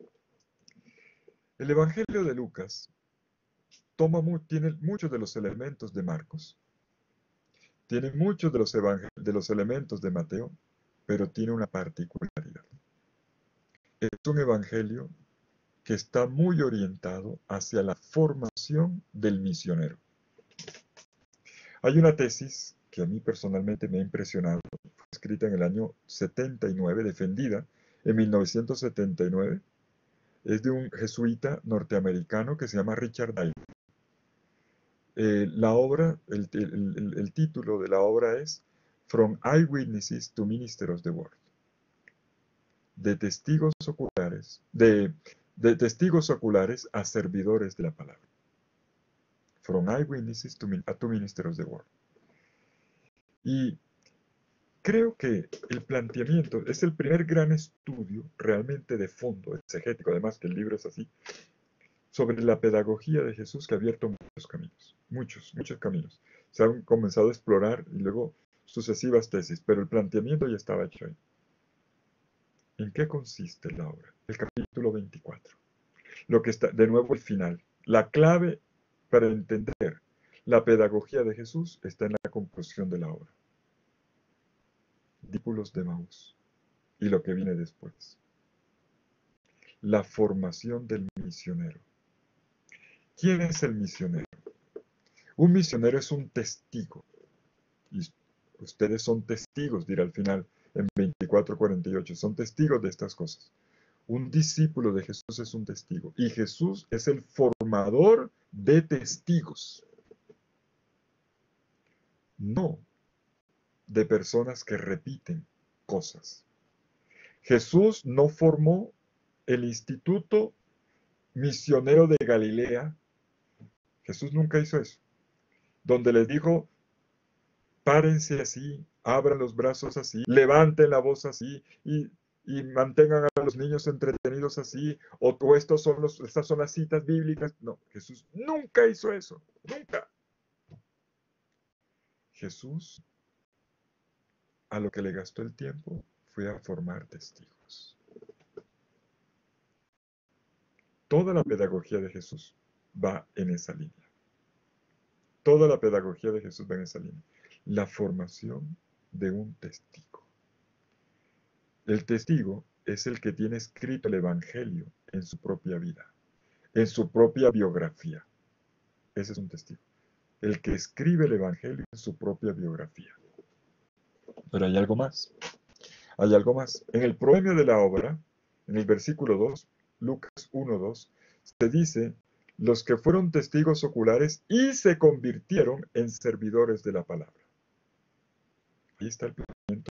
El Evangelio de Lucas toma mu tiene muchos de los elementos de Marcos, tiene muchos de los, de los elementos de Mateo, pero tiene una particularidad. Es un evangelio que está muy orientado hacia la formación del misionero. Hay una tesis que a mí personalmente me ha impresionado, fue escrita en el año setenta y nueve, defendida en mil novecientos setenta y nueve, es de un jesuita norteamericano que se llama Richard Dawkins. Eh, la obra, el, el, el, el título de la obra es From Eyewitnesses to Ministers of the Word. De testigos oculares, de, de testigos oculares a servidores de la palabra. From Eyewitnesses to, to Ministers of the Word. Y creo que el planteamiento es el primer gran estudio realmente de fondo, exegético, además que el libro es así, sobre la pedagogía de Jesús que ha abierto muchos caminos, muchos, muchos caminos. Se han comenzado a explorar y luego sucesivas tesis, pero el planteamiento ya estaba hecho ahí. ¿En qué consiste la obra? El capítulo veinticuatro. Lo que está, de nuevo el final. La clave para entender la pedagogía de Jesús está en la conclusión de la obra. Discípulos de Emaús y lo que viene después. La formación del misionero. ¿Quién es el misionero? Un misionero es un testigo. Y ustedes son testigos, dirá al final en veinticuatro cuarenta y ocho. Son testigos de estas cosas. Un discípulo de Jesús es un testigo. Y Jesús es el formador de testigos. No de personas que repiten cosas. Jesús no formó el Instituto Misionero de Galilea. Jesús nunca hizo eso. Donde les dijo, párense así, abran los brazos así, levanten la voz así y, y mantengan a los niños entretenidos así, o, o estos son los, estas son las citas bíblicas. No, Jesús nunca hizo eso, nunca. Jesús, a lo que le gastó el tiempo, fue a formar testigos. Toda la pedagogía de Jesús va en esa línea. Toda la pedagogía de Jesús va en esa línea. La formación de un testigo. El testigo es el que tiene escrito el Evangelio en su propia vida, en su propia biografía. Ese es un testigo. El que escribe el Evangelio en su propia biografía. Pero hay algo más. Hay algo más. En el proemio de la obra, en el versículo dos, Lucas uno dos, se dice, los que fueron testigos oculares y se convirtieron en servidores de la palabra. Ahí está el planteamiento.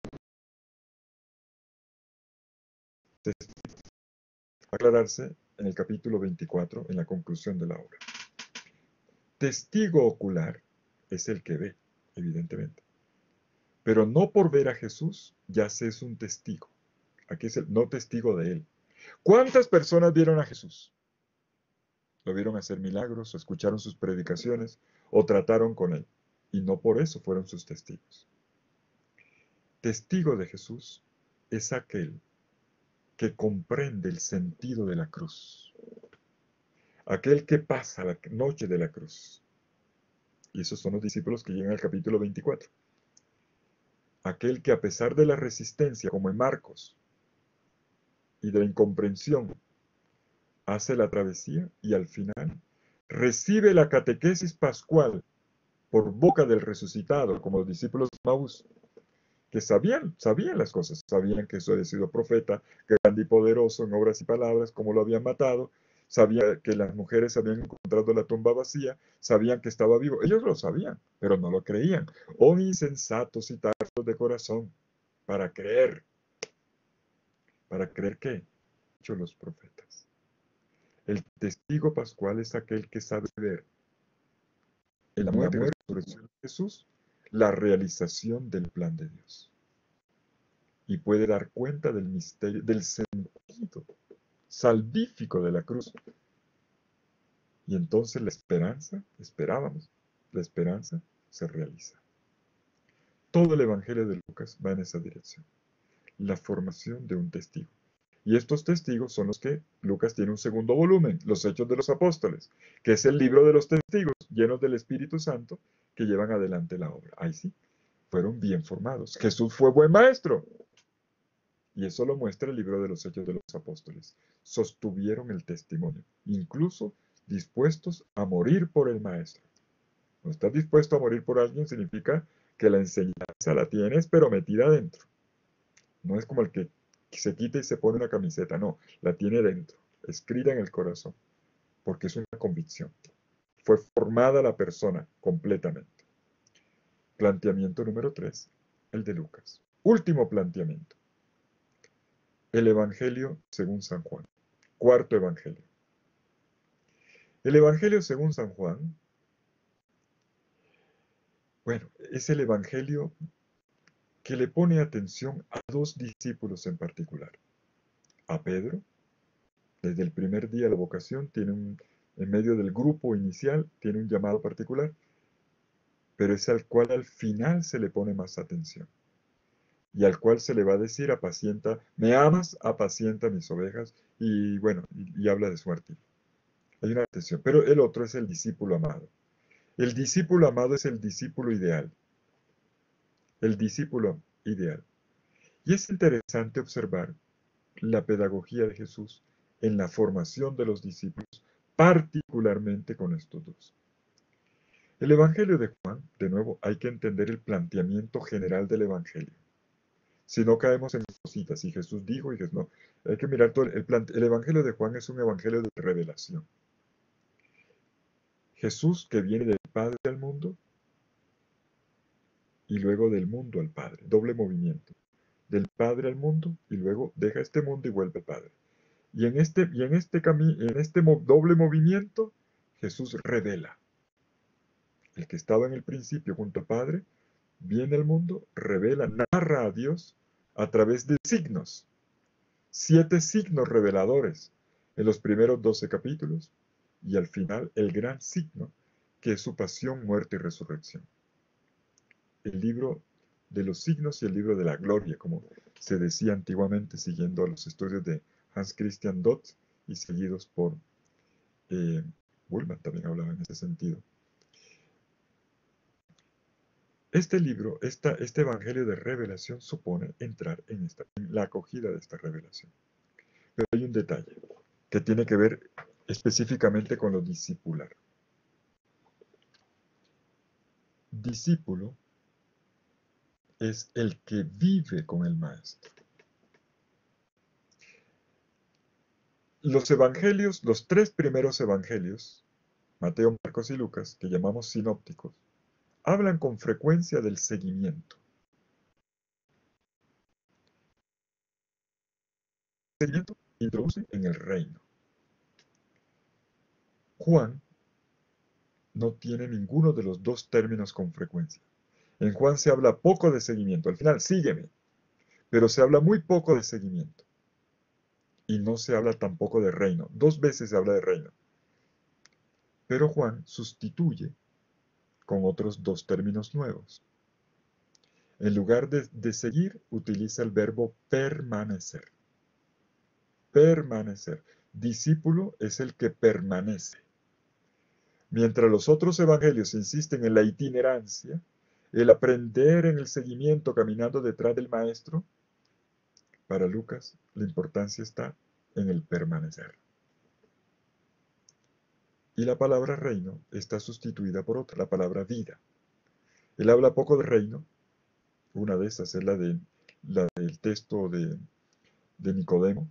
Aclararse en el capítulo veinticuatro, en la conclusión de la obra. Testigo ocular es el que ve, evidentemente. Pero no por ver a Jesús, ya se es un testigo. Aquí es el no testigo de él. ¿Cuántas personas vieron a Jesús? Lo vieron hacer milagros, o escucharon sus predicaciones, o trataron con él. Y no por eso fueron sus testigos. Testigo de Jesús es aquel que comprende el sentido de la cruz. Aquel que pasa la noche de la cruz. Y esos son los discípulos que llegan al capítulo veinticuatro. Aquel que a pesar de la resistencia, como en Marcos, y de la incomprensión, hace la travesía y al final recibe la catequesis pascual por boca del resucitado, como los discípulos de Emaús, que sabían, sabían las cosas, sabían que eso había sido profeta, grande y poderoso en obras y palabras, como lo habían matado, sabían que las mujeres habían encontrado la tumba vacía, sabían que estaba vivo, ellos lo sabían, pero no lo creían. Oh insensatos y tardos de corazón, para creer. ¿Para creer qué? Dicho los profetas. El testigo pascual es aquel que sabe ver en la muerte y la resurrección de Jesús la realización del plan de Dios. Y puede dar cuenta del misterio, del sentido salvífico de la cruz. Y entonces la esperanza, esperábamos, la esperanza se realiza. Todo el Evangelio de Lucas va en esa dirección. La formación de un testigo. Y estos testigos son los que Lucas tiene un segundo volumen, los Hechos de los Apóstoles, que es el libro de los testigos llenos del Espíritu Santo que llevan adelante la obra. Ahí sí, fueron bien formados. Jesús fue buen maestro. Y eso lo muestra el libro de los Hechos de los Apóstoles. Sostuvieron el testimonio, incluso dispuestos a morir por el maestro. No estás dispuesto a morir por alguien significa que la enseñanza la tienes, pero metida adentro. No es como el que se quita y se pone una camiseta, no, la tiene dentro, escrita en el corazón, porque es una convicción. Fue formada la persona completamente. Planteamiento número tres, el de Lucas. Último planteamiento. El Evangelio según San Juan. Cuarto Evangelio. El Evangelio según San Juan, bueno, es el Evangelio que le pone atención a dos discípulos en particular. A Pedro, desde el primer día de la vocación, tiene un, en medio del grupo inicial, tiene un llamado particular, pero es al cual al final se le pone más atención. Y al cual se le va a decir, apacienta, me amas, apacienta mis ovejas, y bueno, y, y habla de su martirio. Hay una atención, pero el otro es el discípulo amado. El discípulo amado es el discípulo ideal. El discípulo ideal. Y es interesante observar la pedagogía de Jesús en la formación de los discípulos, particularmente con estos dos. El Evangelio de Juan, de nuevo, hay que entender el planteamiento general del Evangelio. Si no caemos en cositas, y Jesús dijo, y Jesús no, hay que mirar todo el, el, el Evangelio de Juan es un Evangelio de revelación. Jesús que viene del Padre al mundo, y luego del mundo al Padre, doble movimiento. Del Padre al mundo, y luego deja este mundo y vuelve al Padre. Y en este, y en este, en este doble movimiento, Jesús revela. El que estaba en el principio junto al Padre, viene al mundo, revela, narra a Dios a través de signos. Siete signos reveladores en los primeros doce capítulos y al final el gran signo que es su pasión, muerte y resurrección. El libro de los signos y el libro de la gloria, como se decía antiguamente siguiendo los estudios de Hans Christian Dott y seguidos por eh, Bullman, también hablaba en ese sentido. Este libro, esta, este Evangelio de Revelación supone entrar en, esta, en la acogida de esta revelación. Pero hay un detalle que tiene que ver específicamente con lo discipular. Discípulo es el que vive con el maestro. Los evangelios, los tres primeros evangelios, Mateo, Marcos y Lucas, que llamamos sinópticos, hablan con frecuencia del seguimiento. El seguimiento introduce en el reino. Juan no tiene ninguno de los dos términos con frecuencia. En Juan se habla poco de seguimiento. Al final, sígueme. Pero se habla muy poco de seguimiento. Y no se habla tampoco de reino. Dos veces se habla de reino. Pero Juan sustituye con otros dos términos nuevos. En lugar de, de seguir, utiliza el verbo permanecer. Permanecer. Discípulo es el que permanece. Mientras los otros evangelios insisten en la itinerancia, el aprender en el seguimiento caminando detrás del maestro, para Lucas la importancia está en el permanecer. Y la palabra reino está sustituida por otra, la palabra vida. Él habla poco de reino, una de esas es la, de, la del texto de, de Nicodemo.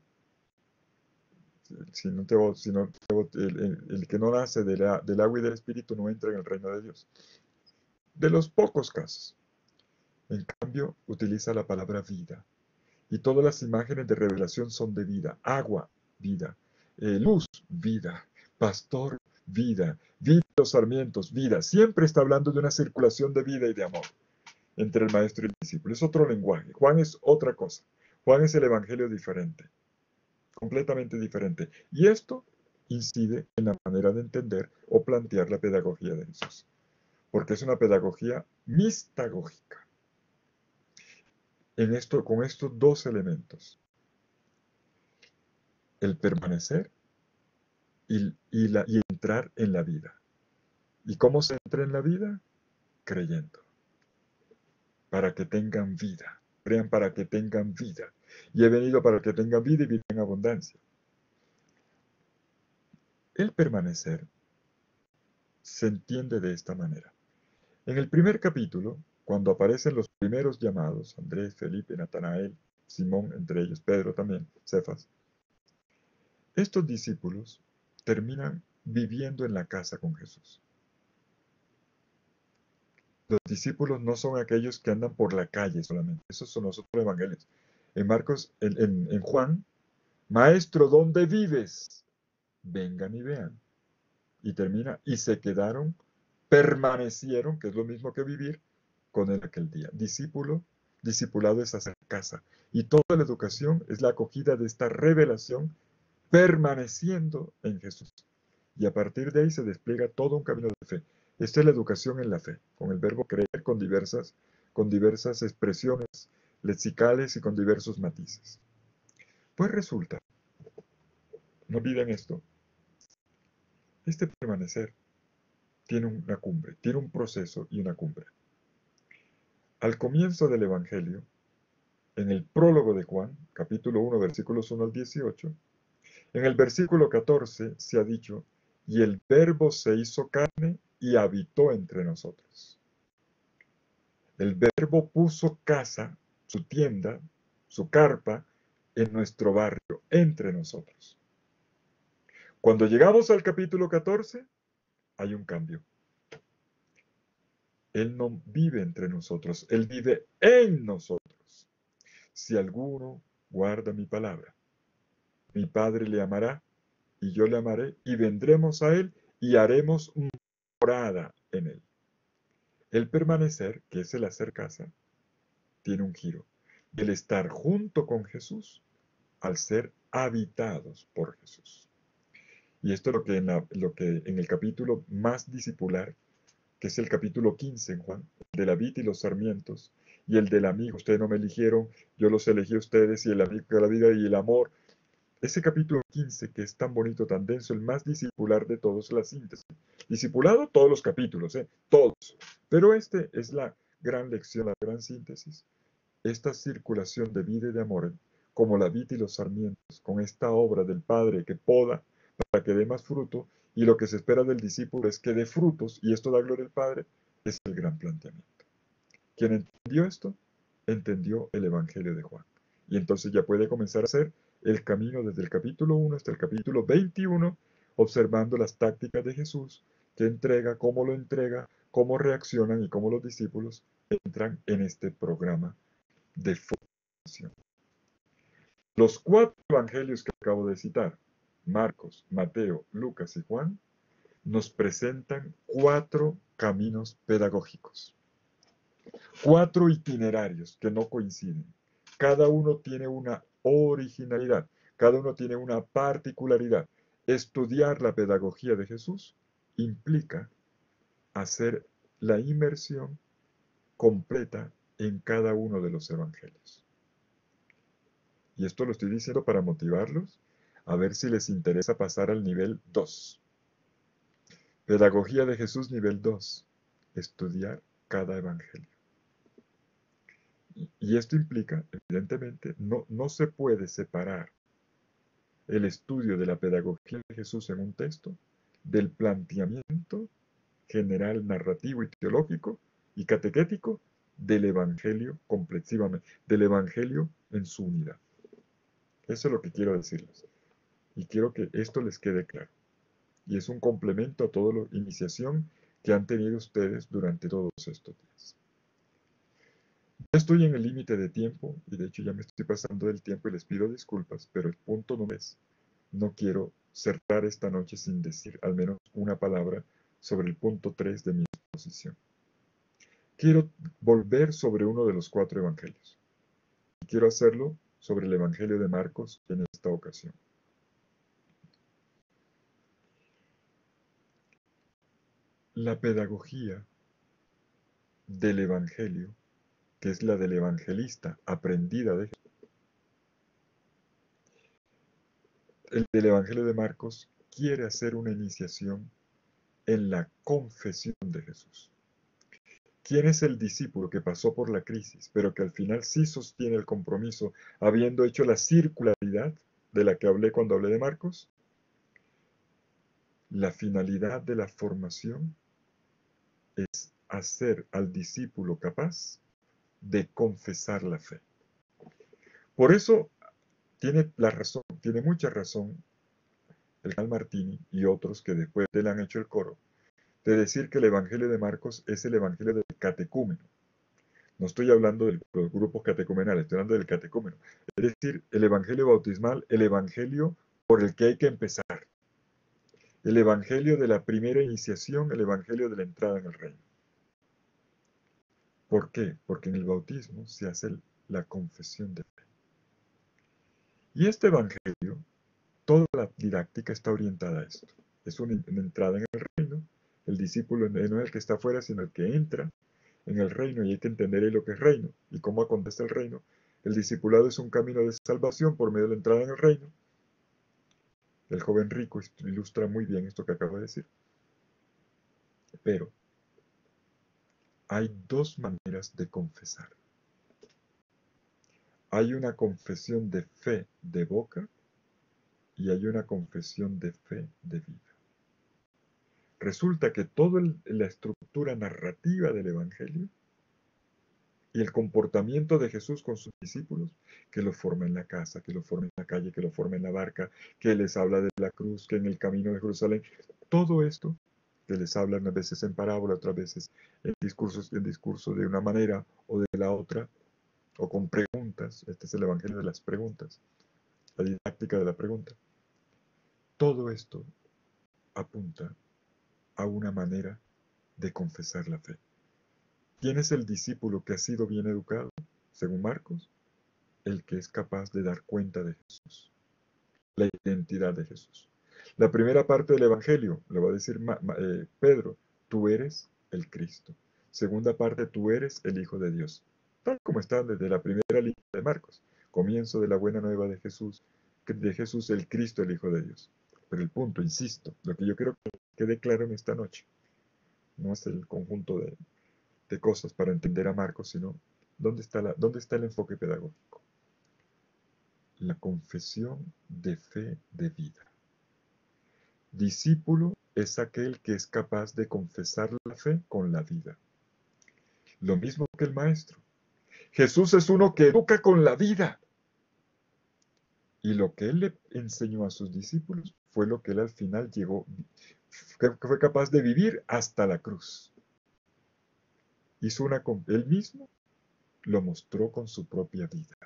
Si no te, si no, el, el, el que no nace de la, del agua y del espíritu no entra en el reino de Dios. De los pocos casos. En cambio, utiliza la palabra vida. Y todas las imágenes de revelación son de vida. Agua, vida. Eh, luz, vida. Pastor, vida. Vida de los sarmientos, vida. Siempre está hablando de una circulación de vida y de amor entre el maestro y el discípulo. Es otro lenguaje. Juan es otra cosa. Juan es el evangelio diferente. Completamente diferente. Y esto incide en la manera de entender o plantear la pedagogía de Jesús. Porque es una pedagogía mistagógica. en esto, con estos dos elementos: el permanecer y, y, la, y entrar en la vida. ¿Y cómo se entra en la vida? Creyendo, para que tengan vida. Crean para que tengan vida. Y he venido para que tengan vida y vida en abundancia. El permanecer se entiende de esta manera. En el primer capítulo, cuando aparecen los primeros llamados, Andrés, Felipe, Natanael, Simón, entre ellos Pedro también, Cefas, estos discípulos terminan viviendo en la casa con Jesús. Los discípulos no son aquellos que andan por la calle solamente, esos son los otros evangelios. En Marcos, en, en, en Juan, Maestro, ¿dónde vives? Vengan y vean. Y termina, y se quedaron, permanecieron, que es lo mismo que vivir, con él aquel día. Discípulo, discipulado es hacer casa. Y toda la educación es la acogida de esta revelación, permaneciendo en Jesús. Y a partir de ahí se despliega todo un camino de fe. Esta es la educación en la fe, con el verbo creer, con diversas, con diversas expresiones lexicales y con diversos matices. Pues resulta, no olviden esto, este permanecer tiene una cumbre, tiene un proceso y una cumbre. Al comienzo del Evangelio, en el prólogo de Juan, capítulo uno, versículos uno al dieciocho, en el versículo catorce se ha dicho, y el Verbo se hizo carne y habitó entre nosotros. El Verbo puso casa, su tienda, su carpa, en nuestro barrio, entre nosotros. Cuando llegamos al capítulo catorce, hay un cambio. Él no vive entre nosotros, Él vive en nosotros. Si alguno guarda mi palabra, mi Padre le amará, y yo le amaré, y vendremos a Él, y haremos morada en Él. El permanecer, que es el hacer casa, tiene un giro. El estar junto con Jesús al ser habitados por Jesús. Y esto es lo que en, la, lo que en el capítulo más discipular, que es el capítulo quince en Juan, el de la vid y los sarmientos, y el del amigo, ustedes no me eligieron, yo los elegí a ustedes, y el amigo de la vida y el amor. Ese capítulo quince, que es tan bonito, tan denso, el más discipular de todos, la síntesis. Discipulado, todos los capítulos, ¿eh? Todos. Pero este es la gran lección, la gran síntesis. Esta circulación de vida y de amor, como la vid y los sarmientos, con esta obra del Padre que poda para que dé más fruto, y lo que se espera del discípulo es que dé frutos, y esto da gloria al Padre, es el gran planteamiento. Quien entendió esto, entendió el Evangelio de Juan. Y entonces ya puede comenzar a hacer el camino desde el capítulo uno hasta el capítulo veintiuno, observando las tácticas de Jesús, que entrega, cómo lo entrega, cómo reaccionan y cómo los discípulos entran en este programa de formación. Los cuatro evangelios que acabo de citar, Marcos, Mateo, Lucas y Juan, nos presentan cuatro caminos pedagógicos, cuatro itinerarios que no coinciden. Cada uno tiene una originalidad, cada uno tiene una particularidad. Estudiar la pedagogía de Jesús implica hacer la inmersión completa en cada uno de los evangelios. Y esto lo estoy diciendo para motivarlos a ver si les interesa pasar al nivel dos. Pedagogía de Jesús nivel dos. Estudiar cada evangelio. Y esto implica, evidentemente, no, no se puede separar el estudio de la pedagogía de Jesús en un texto del planteamiento general, narrativo y teológico y catequético del evangelio complexivamente, del evangelio en su unidad. Eso es lo que quiero decirles. Y quiero que esto les quede claro. Y es un complemento a toda la iniciación que han tenido ustedes durante todos estos días. Ya estoy en el límite de tiempo, y de hecho ya me estoy pasando del tiempo y les pido disculpas, pero el punto no es, no quiero cerrar esta noche sin decir al menos una palabra sobre el punto tres de mi exposición. Quiero volver sobre uno de los cuatro evangelios. Y quiero hacerlo sobre el evangelio de Marcos en esta ocasión. La pedagogía del evangelio que es la del evangelista, aprendida de Jesús. El del Evangelio de Marcos quiere hacer una iniciación en la confesión de Jesús. ¿Quién es el discípulo que pasó por la crisis, pero que al final sí sostiene el compromiso, habiendo hecho la circularidad de la que hablé cuando hablé de Marcos? La finalidad de la formación es hacer al discípulo capaz de confesar la fe. Por eso tiene la razón, tiene mucha razón el Carl Martini y otros que después de él han hecho el coro, de decir que el Evangelio de Marcos es el Evangelio del catecúmeno. No estoy hablando de los grupos catecumenales, estoy hablando del catecúmeno. Es decir, el Evangelio bautismal, el Evangelio por el que hay que empezar. El Evangelio de la primera iniciación, el Evangelio de la entrada en el reino. ¿Por qué? Porque en el bautismo se hace la confesión de fe. Y este Evangelio, toda la didáctica está orientada a esto. Es una, una entrada en el reino. El discípulo no es el que está afuera, sino el que entra en el reino, y hay que entender lo que es reino y cómo acontece el reino. El discipulado es un camino de salvación por medio de la entrada en el reino. El joven rico ilustra muy bien esto que acabo de decir. Pero hay dos maneras de confesar. Hay una confesión de fe de boca y hay una confesión de fe de vida. Resulta que toda la estructura narrativa del Evangelio y el comportamiento de Jesús con sus discípulos, que lo forma en la casa, que lo forma en la calle, que lo forma en la barca, que les habla de la cruz, que en el camino de Jerusalén, todo esto, que les habla unas veces en parábola, otras veces en discursos, en discurso de una manera o de la otra, o con preguntas. Este es el Evangelio de las preguntas, la didáctica de la pregunta. Todo esto apunta a una manera de confesar la fe. ¿Quién es el discípulo que ha sido bien educado, según Marcos? El que es capaz de dar cuenta de Jesús, la identidad de Jesús. La primera parte del Evangelio, le va a decir eh, Pedro, tú eres el Cristo. Segunda parte, tú eres el Hijo de Dios. Tal como está desde la primera línea de Marcos, comienzo de la buena nueva de Jesús, de Jesús el Cristo, el Hijo de Dios. Pero el punto, insisto, lo que yo quiero que quede claro en esta noche, no es el conjunto de, de cosas para entender a Marcos, sino dónde está, la, dónde está el enfoque pedagógico. La confesión de fe de vida. Discípulo es aquel que es capaz de confesar la fe con la vida. Lo mismo que el maestro. Jesús es uno que educa con la vida. Y lo que él le enseñó a sus discípulos fue lo que él al final llegó, que fue capaz de vivir hasta la cruz. Hizo una, él mismo lo mostró con su propia vida.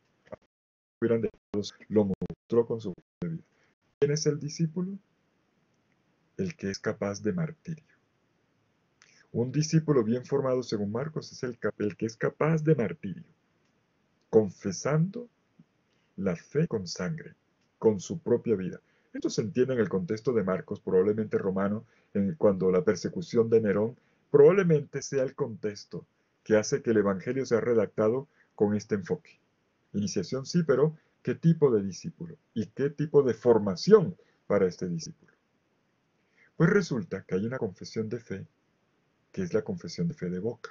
Lo mostró con su propia vida. ¿Quién es el discípulo? El que es capaz de martirio. Un discípulo bien formado, según Marcos, es el, el que es capaz de martirio, confesando la fe con sangre, con su propia vida. Esto se entiende en el contexto de Marcos, probablemente romano, en cuando la persecución de Nerón, probablemente sea el contexto que hace que el Evangelio sea redactado con este enfoque. Iniciación sí, pero ¿qué tipo de discípulo? ¿Y qué tipo de formación para este discípulo? Pues resulta que hay una confesión de fe, que es la confesión de fe de boca.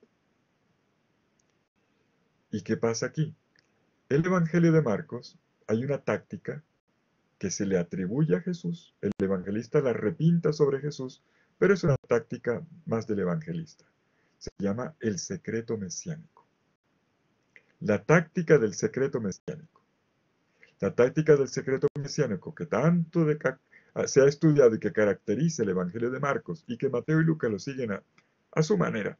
¿Y qué pasa aquí? El Evangelio de Marcos, hay una táctica que se le atribuye a Jesús, el evangelista la repinta sobre Jesús, pero es una táctica más del evangelista. Se llama el secreto mesiánico. La táctica del secreto mesiánico. La táctica del secreto mesiánico que tanto de, se ha estudiado y que caracteriza el Evangelio de Marcos y que Mateo y Lucas lo siguen a, a su manera,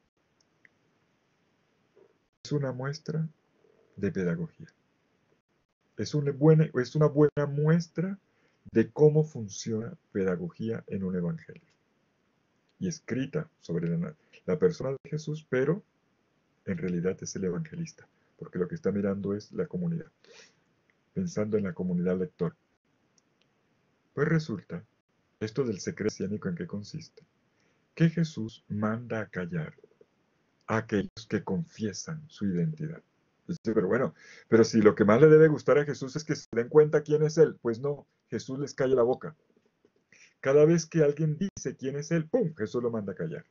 es una muestra de pedagogía. Es una, buena, es una buena muestra de cómo funciona pedagogía en un evangelio. Y escrita sobre la, la persona de Jesús, pero en realidad es el evangelista, porque lo que está mirando es la comunidad, pensando en la comunidad lector. Pues resulta, esto del secreto mesiánico, ¿en qué consiste? Que Jesús manda a callar a aquellos que confiesan su identidad. Dice, pero bueno, pero si lo que más le debe gustar a Jesús es que se den cuenta quién es Él, pues no, Jesús les calla la boca. Cada vez que alguien dice quién es Él, ¡pum!, Jesús lo manda a callar.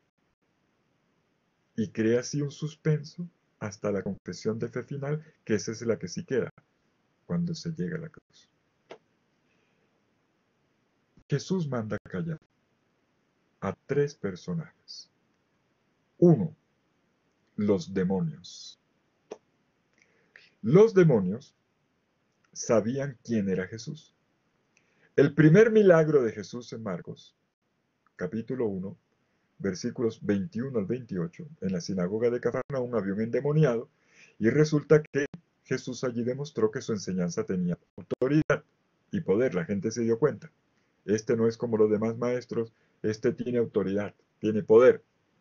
Y crea así un suspenso hasta la confesión de fe final, que esa es la que sí queda, cuando se llega a la cruz. Jesús manda a callar a tres personajes. Uno, los demonios. Los demonios sabían quién era Jesús. El primer milagro de Jesús en Marcos, capítulo uno, versículos veintiuno al veintiocho, en la sinagoga de Cafarnaúm había un endemoniado y resulta que Jesús allí demostró que su enseñanza tenía autoridad y poder. La gente se dio cuenta. Este no es como los demás maestros, este tiene autoridad, tiene poder.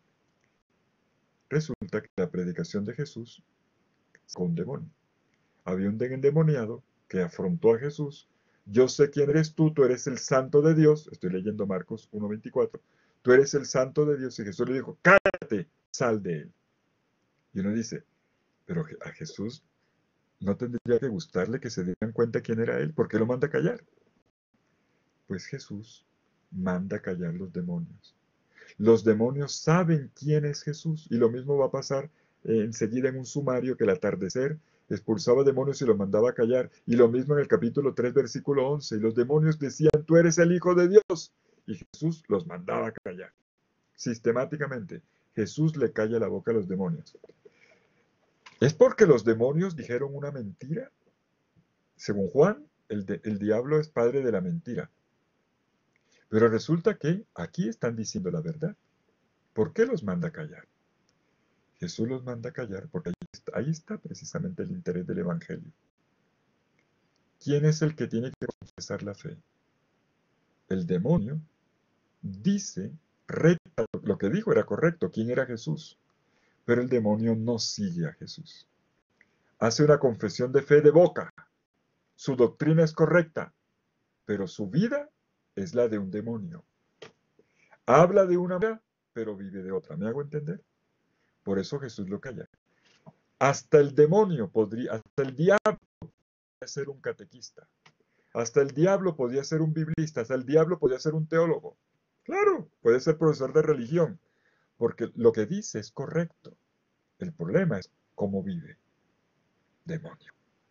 Resulta que la predicación de Jesús con un demonio. Había un endemoniado que afrontó a Jesús. Yo sé quién eres tú, tú eres el santo de Dios. Estoy leyendo Marcos uno veinticuatro. Tú eres el santo de Dios. Y Jesús le dijo, cállate, sal de él. Y uno dice, pero a Jesús no tendría que gustarle que se dieran cuenta quién era él. ¿Por qué lo manda a callar? Pues Jesús manda a callar los demonios. Los demonios saben quién es Jesús. Y lo mismo va a pasar eh, enseguida en un sumario que al atardecer expulsaba demonios y los mandaba a callar. Y lo mismo en el capítulo tres, versículo once. Y los demonios decían, tú eres el Hijo de Dios. Y Jesús los mandaba a callar. Sistemáticamente, Jesús le calla la boca a los demonios. ¿Es porque los demonios dijeron una mentira? Según Juan, el, de, el diablo es padre de la mentira. Pero resulta que aquí están diciendo la verdad. ¿Por qué los manda a callar? Jesús los manda a callar porque ahí está, ahí está precisamente el interés del Evangelio. ¿Quién es el que tiene que confesar la fe? El demonio dice, recta, lo que dijo era correcto, quién era Jesús. Pero el demonio no sigue a Jesús. Hace una confesión de fe de boca. Su doctrina es correcta, pero su vida es la de un demonio. Habla de una manera, pero vive de otra. ¿Me hago entender? Por eso Jesús lo calla. Hasta el demonio podría, hasta el diablo podría ser un catequista. Hasta el diablo podía ser un biblista. Hasta el diablo podía ser un teólogo. Claro, puede ser profesor de religión, porque lo que dice es correcto. El problema es cómo vive. Demonio.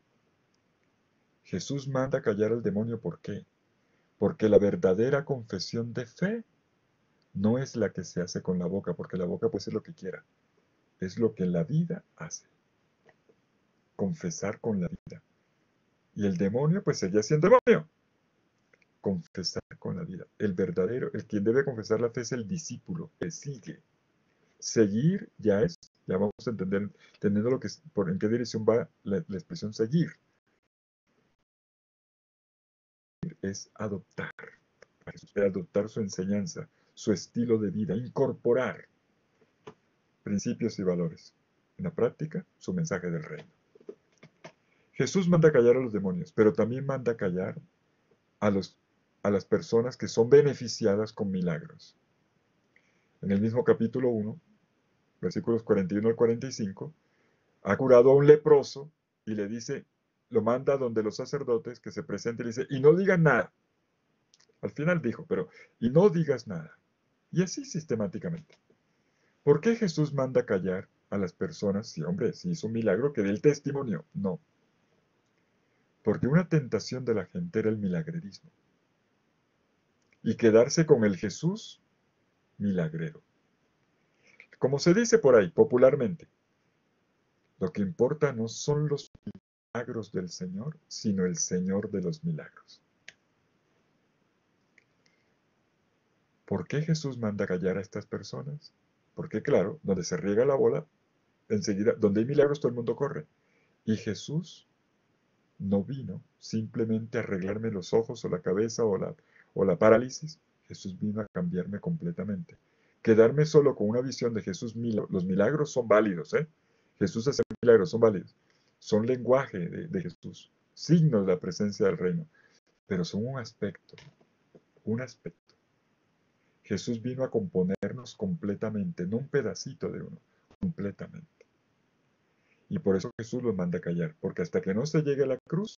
Jesús manda callar al demonio, ¿por qué? Porque la verdadera confesión de fe no es la que se hace con la boca, porque la boca puede ser lo que quiera. Es lo que la vida hace. Confesar con la vida. Y el demonio, pues seguía siendo demonio. Confesar con la vida. El verdadero, el quien debe confesar la fe es el discípulo, que sigue. Seguir ya es, ya vamos a entender, entendiendo lo que, por, en qué dirección va la, la expresión seguir. Es adoptar. Adoptar su enseñanza, su estilo de vida, incorporar principios y valores. En la práctica, su mensaje del reino. Jesús manda callar a los demonios, pero también manda callar a, los, a las personas que son beneficiadas con milagros. En el mismo capítulo uno, versículos cuarenta y uno al cuarenta y cinco, ha curado a un leproso y le dice, lo manda donde los sacerdotes, que se presente y le dice, y no digan nada. Al final dijo, pero, y no digas nada. Y así sistemáticamente. ¿Por qué Jesús manda callar a las personas? Si, hombre, si hizo un milagro, que dé el testimonio. No. Porque una tentación de la gente era el milagrerismo. Y quedarse con el Jesús milagrero. Como se dice por ahí, popularmente, lo que importa no son los milagros del Señor, sino el Señor de los milagros. ¿Por qué Jesús manda callar a estas personas? Porque claro, donde se riega la bola, enseguida, donde hay milagros todo el mundo corre. Y Jesús no vino simplemente a arreglarme los ojos o la cabeza o la, o la parálisis. Jesús vino a cambiarme completamente. Quedarme solo con una visión de Jesús, los milagros son válidos, ¿eh? Jesús hace milagros, son válidos. Son lenguaje de, de Jesús, signos de la presencia del reino, pero son un aspecto, un aspecto. Jesús vino a componernos completamente, no un pedacito de uno, completamente. Y por eso Jesús los manda a callar, porque hasta que no se llegue a la cruz,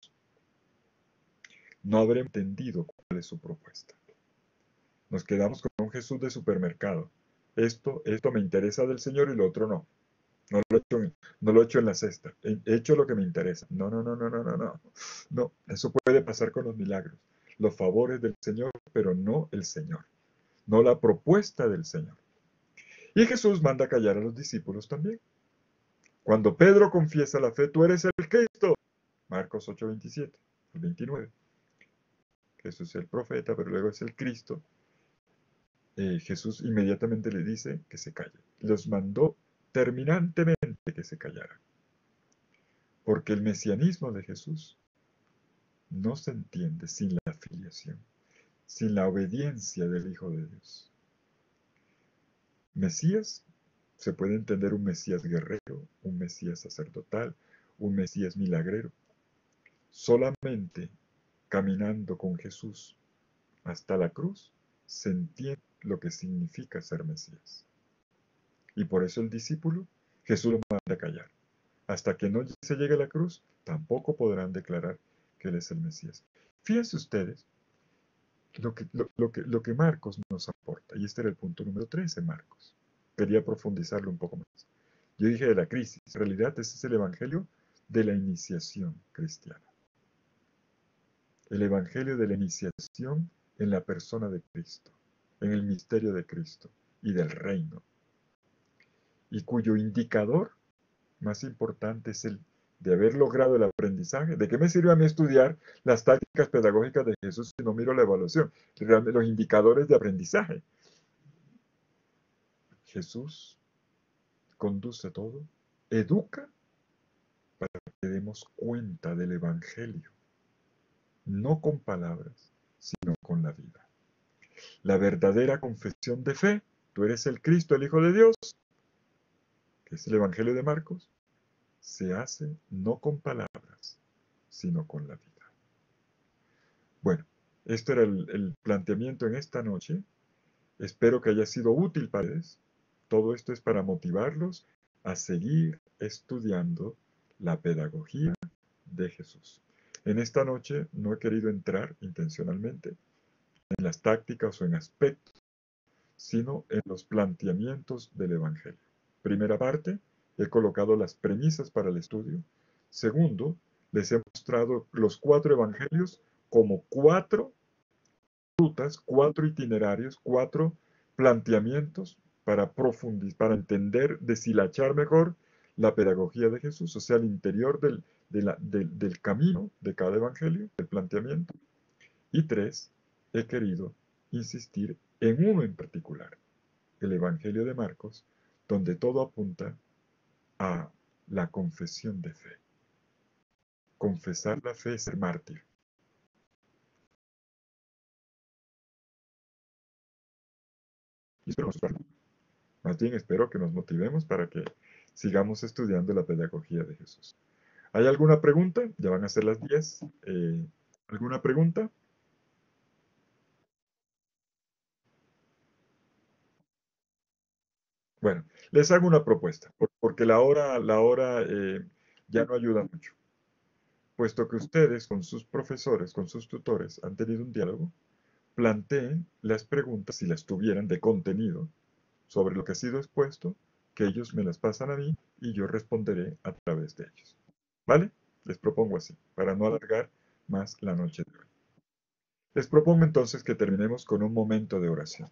no habré entendido cuál es su propuesta. Nos quedamos con un Jesús de supermercado. Esto, esto me interesa del Señor y lo otro no. No lo he hecho en, no lo he hecho en la cesta. He hecho lo que me interesa. No, no, no, no, no, no, no. No, eso puede pasar con los milagros. Los favores del Señor, pero no el Señor. No la propuesta del Señor. Y Jesús manda a callar a los discípulos también. Cuando Pedro confiesa la fe, tú eres el Cristo. Marcos ocho, veintisiete, veintinueve. Jesús es el profeta, pero luego es el Cristo. Eh, Jesús inmediatamente le dice que se calle. Los mandó terminantemente que se callaran. Porque el mesianismo de Jesús no se entiende sin la filiación, sin la obediencia del Hijo de Dios. Mesías, se puede entender un Mesías guerrero, un Mesías sacerdotal, un Mesías milagrero. Solamente caminando con Jesús hasta la cruz se entiende lo que significa ser Mesías. Y por eso el discípulo, Jesús lo manda a callar. Hasta que no se llegue a la cruz, tampoco podrán declarar que Él es el Mesías. Fíjense ustedes lo que, lo, lo que, lo que Marcos nos aporta. Y este era el punto número tres en Marcos. Quería profundizarlo un poco más. Yo dije de la crisis. En realidad, ese es el evangelio de la iniciación cristiana. El evangelio de la iniciación en la persona de Cristo, en el misterio de Cristo y del reino. Y cuyo indicador más importante es el de haber logrado el aprendizaje. ¿De qué me sirve a mí estudiar las tácticas pedagógicas de Jesús si no miro la evaluación? Realmente los indicadores de aprendizaje. Jesús conduce todo, educa para que demos cuenta del Evangelio, no con palabras, sino con la vida. La verdadera confesión de fe, tú eres el Cristo, el Hijo de Dios, que es el Evangelio de Marcos, se hace no con palabras, sino con la vida. Bueno, este era el, el planteamiento en esta noche. Espero que haya sido útil para ustedes. Todo esto es para motivarlos a seguir estudiando la pedagogía de Jesús. En esta noche no he querido entrar intencionalmente en las tácticas o en aspectos, sino en los planteamientos del Evangelio. Primera parte, he colocado las premisas para el estudio. Segundo, les he mostrado los cuatro evangelios como cuatro rutas, cuatro itinerarios, cuatro planteamientos para profundizar, para entender, deshilachar mejor la pedagogía de Jesús, o sea, el interior del, de la, del, del camino de cada evangelio, del planteamiento. Y tres, he querido insistir en uno en particular, el Evangelio de Marcos, donde todo apunta a la confesión de fe. Confesar la fe es ser mártir. Y espero nos Más bien espero que nos motivemos para que sigamos estudiando la pedagogía de Jesús. ¿Hay alguna pregunta? Ya van a ser las diez. Eh, ¿Alguna pregunta? Bueno, les hago una propuesta, porque la hora, la hora eh, ya no ayuda mucho. Puesto que ustedes con sus profesores, con sus tutores, han tenido un diálogo, planteen las preguntas, si las tuvieran, de contenido sobre lo que ha sido expuesto, que ellos me las pasan a mí y yo responderé a través de ellos. ¿Vale? Les propongo así, para no alargar más la noche de hoy. Les propongo entonces que terminemos con un momento de oración.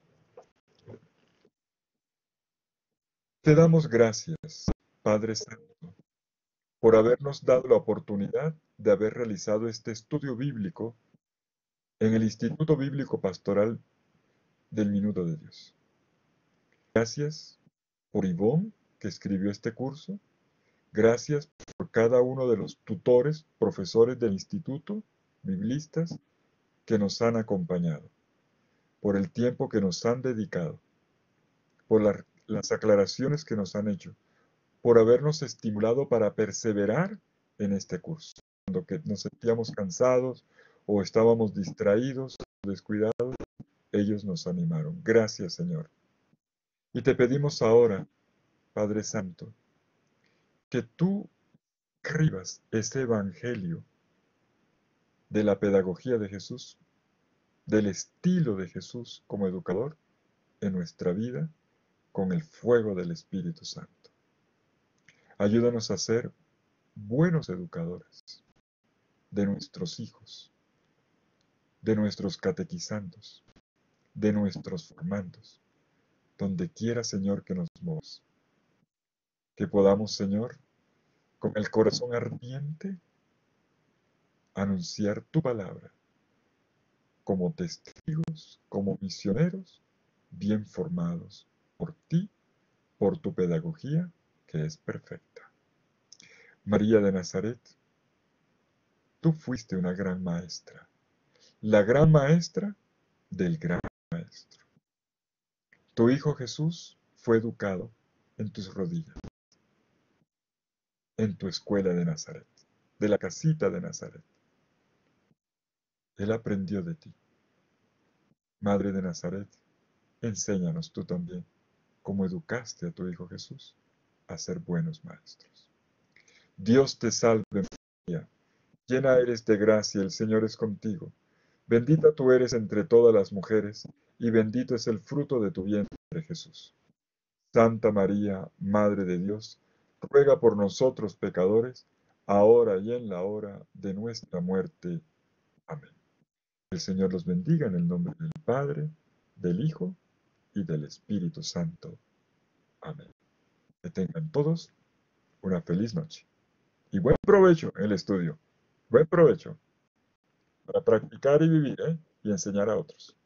Te damos gracias, Padre Santo, por habernos dado la oportunidad de haber realizado este estudio bíblico en el Instituto Bíblico Pastoral del Minuto de Dios. Gracias por Ivonne, que escribió este curso. Gracias por cada uno de los tutores, profesores del instituto, biblistas, que nos han acompañado, por el tiempo que nos han dedicado, por la, las aclaraciones que nos han hecho, por habernos estimulado para perseverar en este curso. Cuando que nos sentíamos cansados o estábamos distraídos o descuidados, ellos nos animaron. Gracias, Señor. Y te pedimos ahora, Padre Santo, que tú escribas ese evangelio de la pedagogía de Jesús, del estilo de Jesús como educador en nuestra vida con el fuego del Espíritu Santo. Ayúdanos a ser buenos educadores de nuestros hijos, de nuestros catequizandos, de nuestros formandos, donde quiera, Señor, que nos movamos. Que podamos, Señor, con el corazón ardiente, anunciar tu palabra como testigos, como misioneros, bien formados por ti, por tu pedagogía, que es perfecta. María de Nazaret, tú fuiste una gran maestra, la gran maestra del gran maestro. Tu Hijo Jesús fue educado en tus rodillas, en tu escuela de Nazaret, de la casita de Nazaret. Él aprendió de ti. Madre de Nazaret, enséñanos tú también cómo educaste a tu Hijo Jesús a ser buenos maestros. Dios te salve María, llena eres de gracia, el Señor es contigo. Bendita tú eres entre todas las mujeres, y bendito es el fruto de tu vientre, Jesús. Santa María, Madre de Dios, ruega por nosotros pecadores, ahora y en la hora de nuestra muerte. Amén. El Señor los bendiga en el nombre del Padre, del Hijo y del Espíritu Santo. Amén. Que tengan todos una feliz noche. Y buen provecho en el estudio. Buen provecho para practicar y vivir, ¿eh? Y enseñar a otros.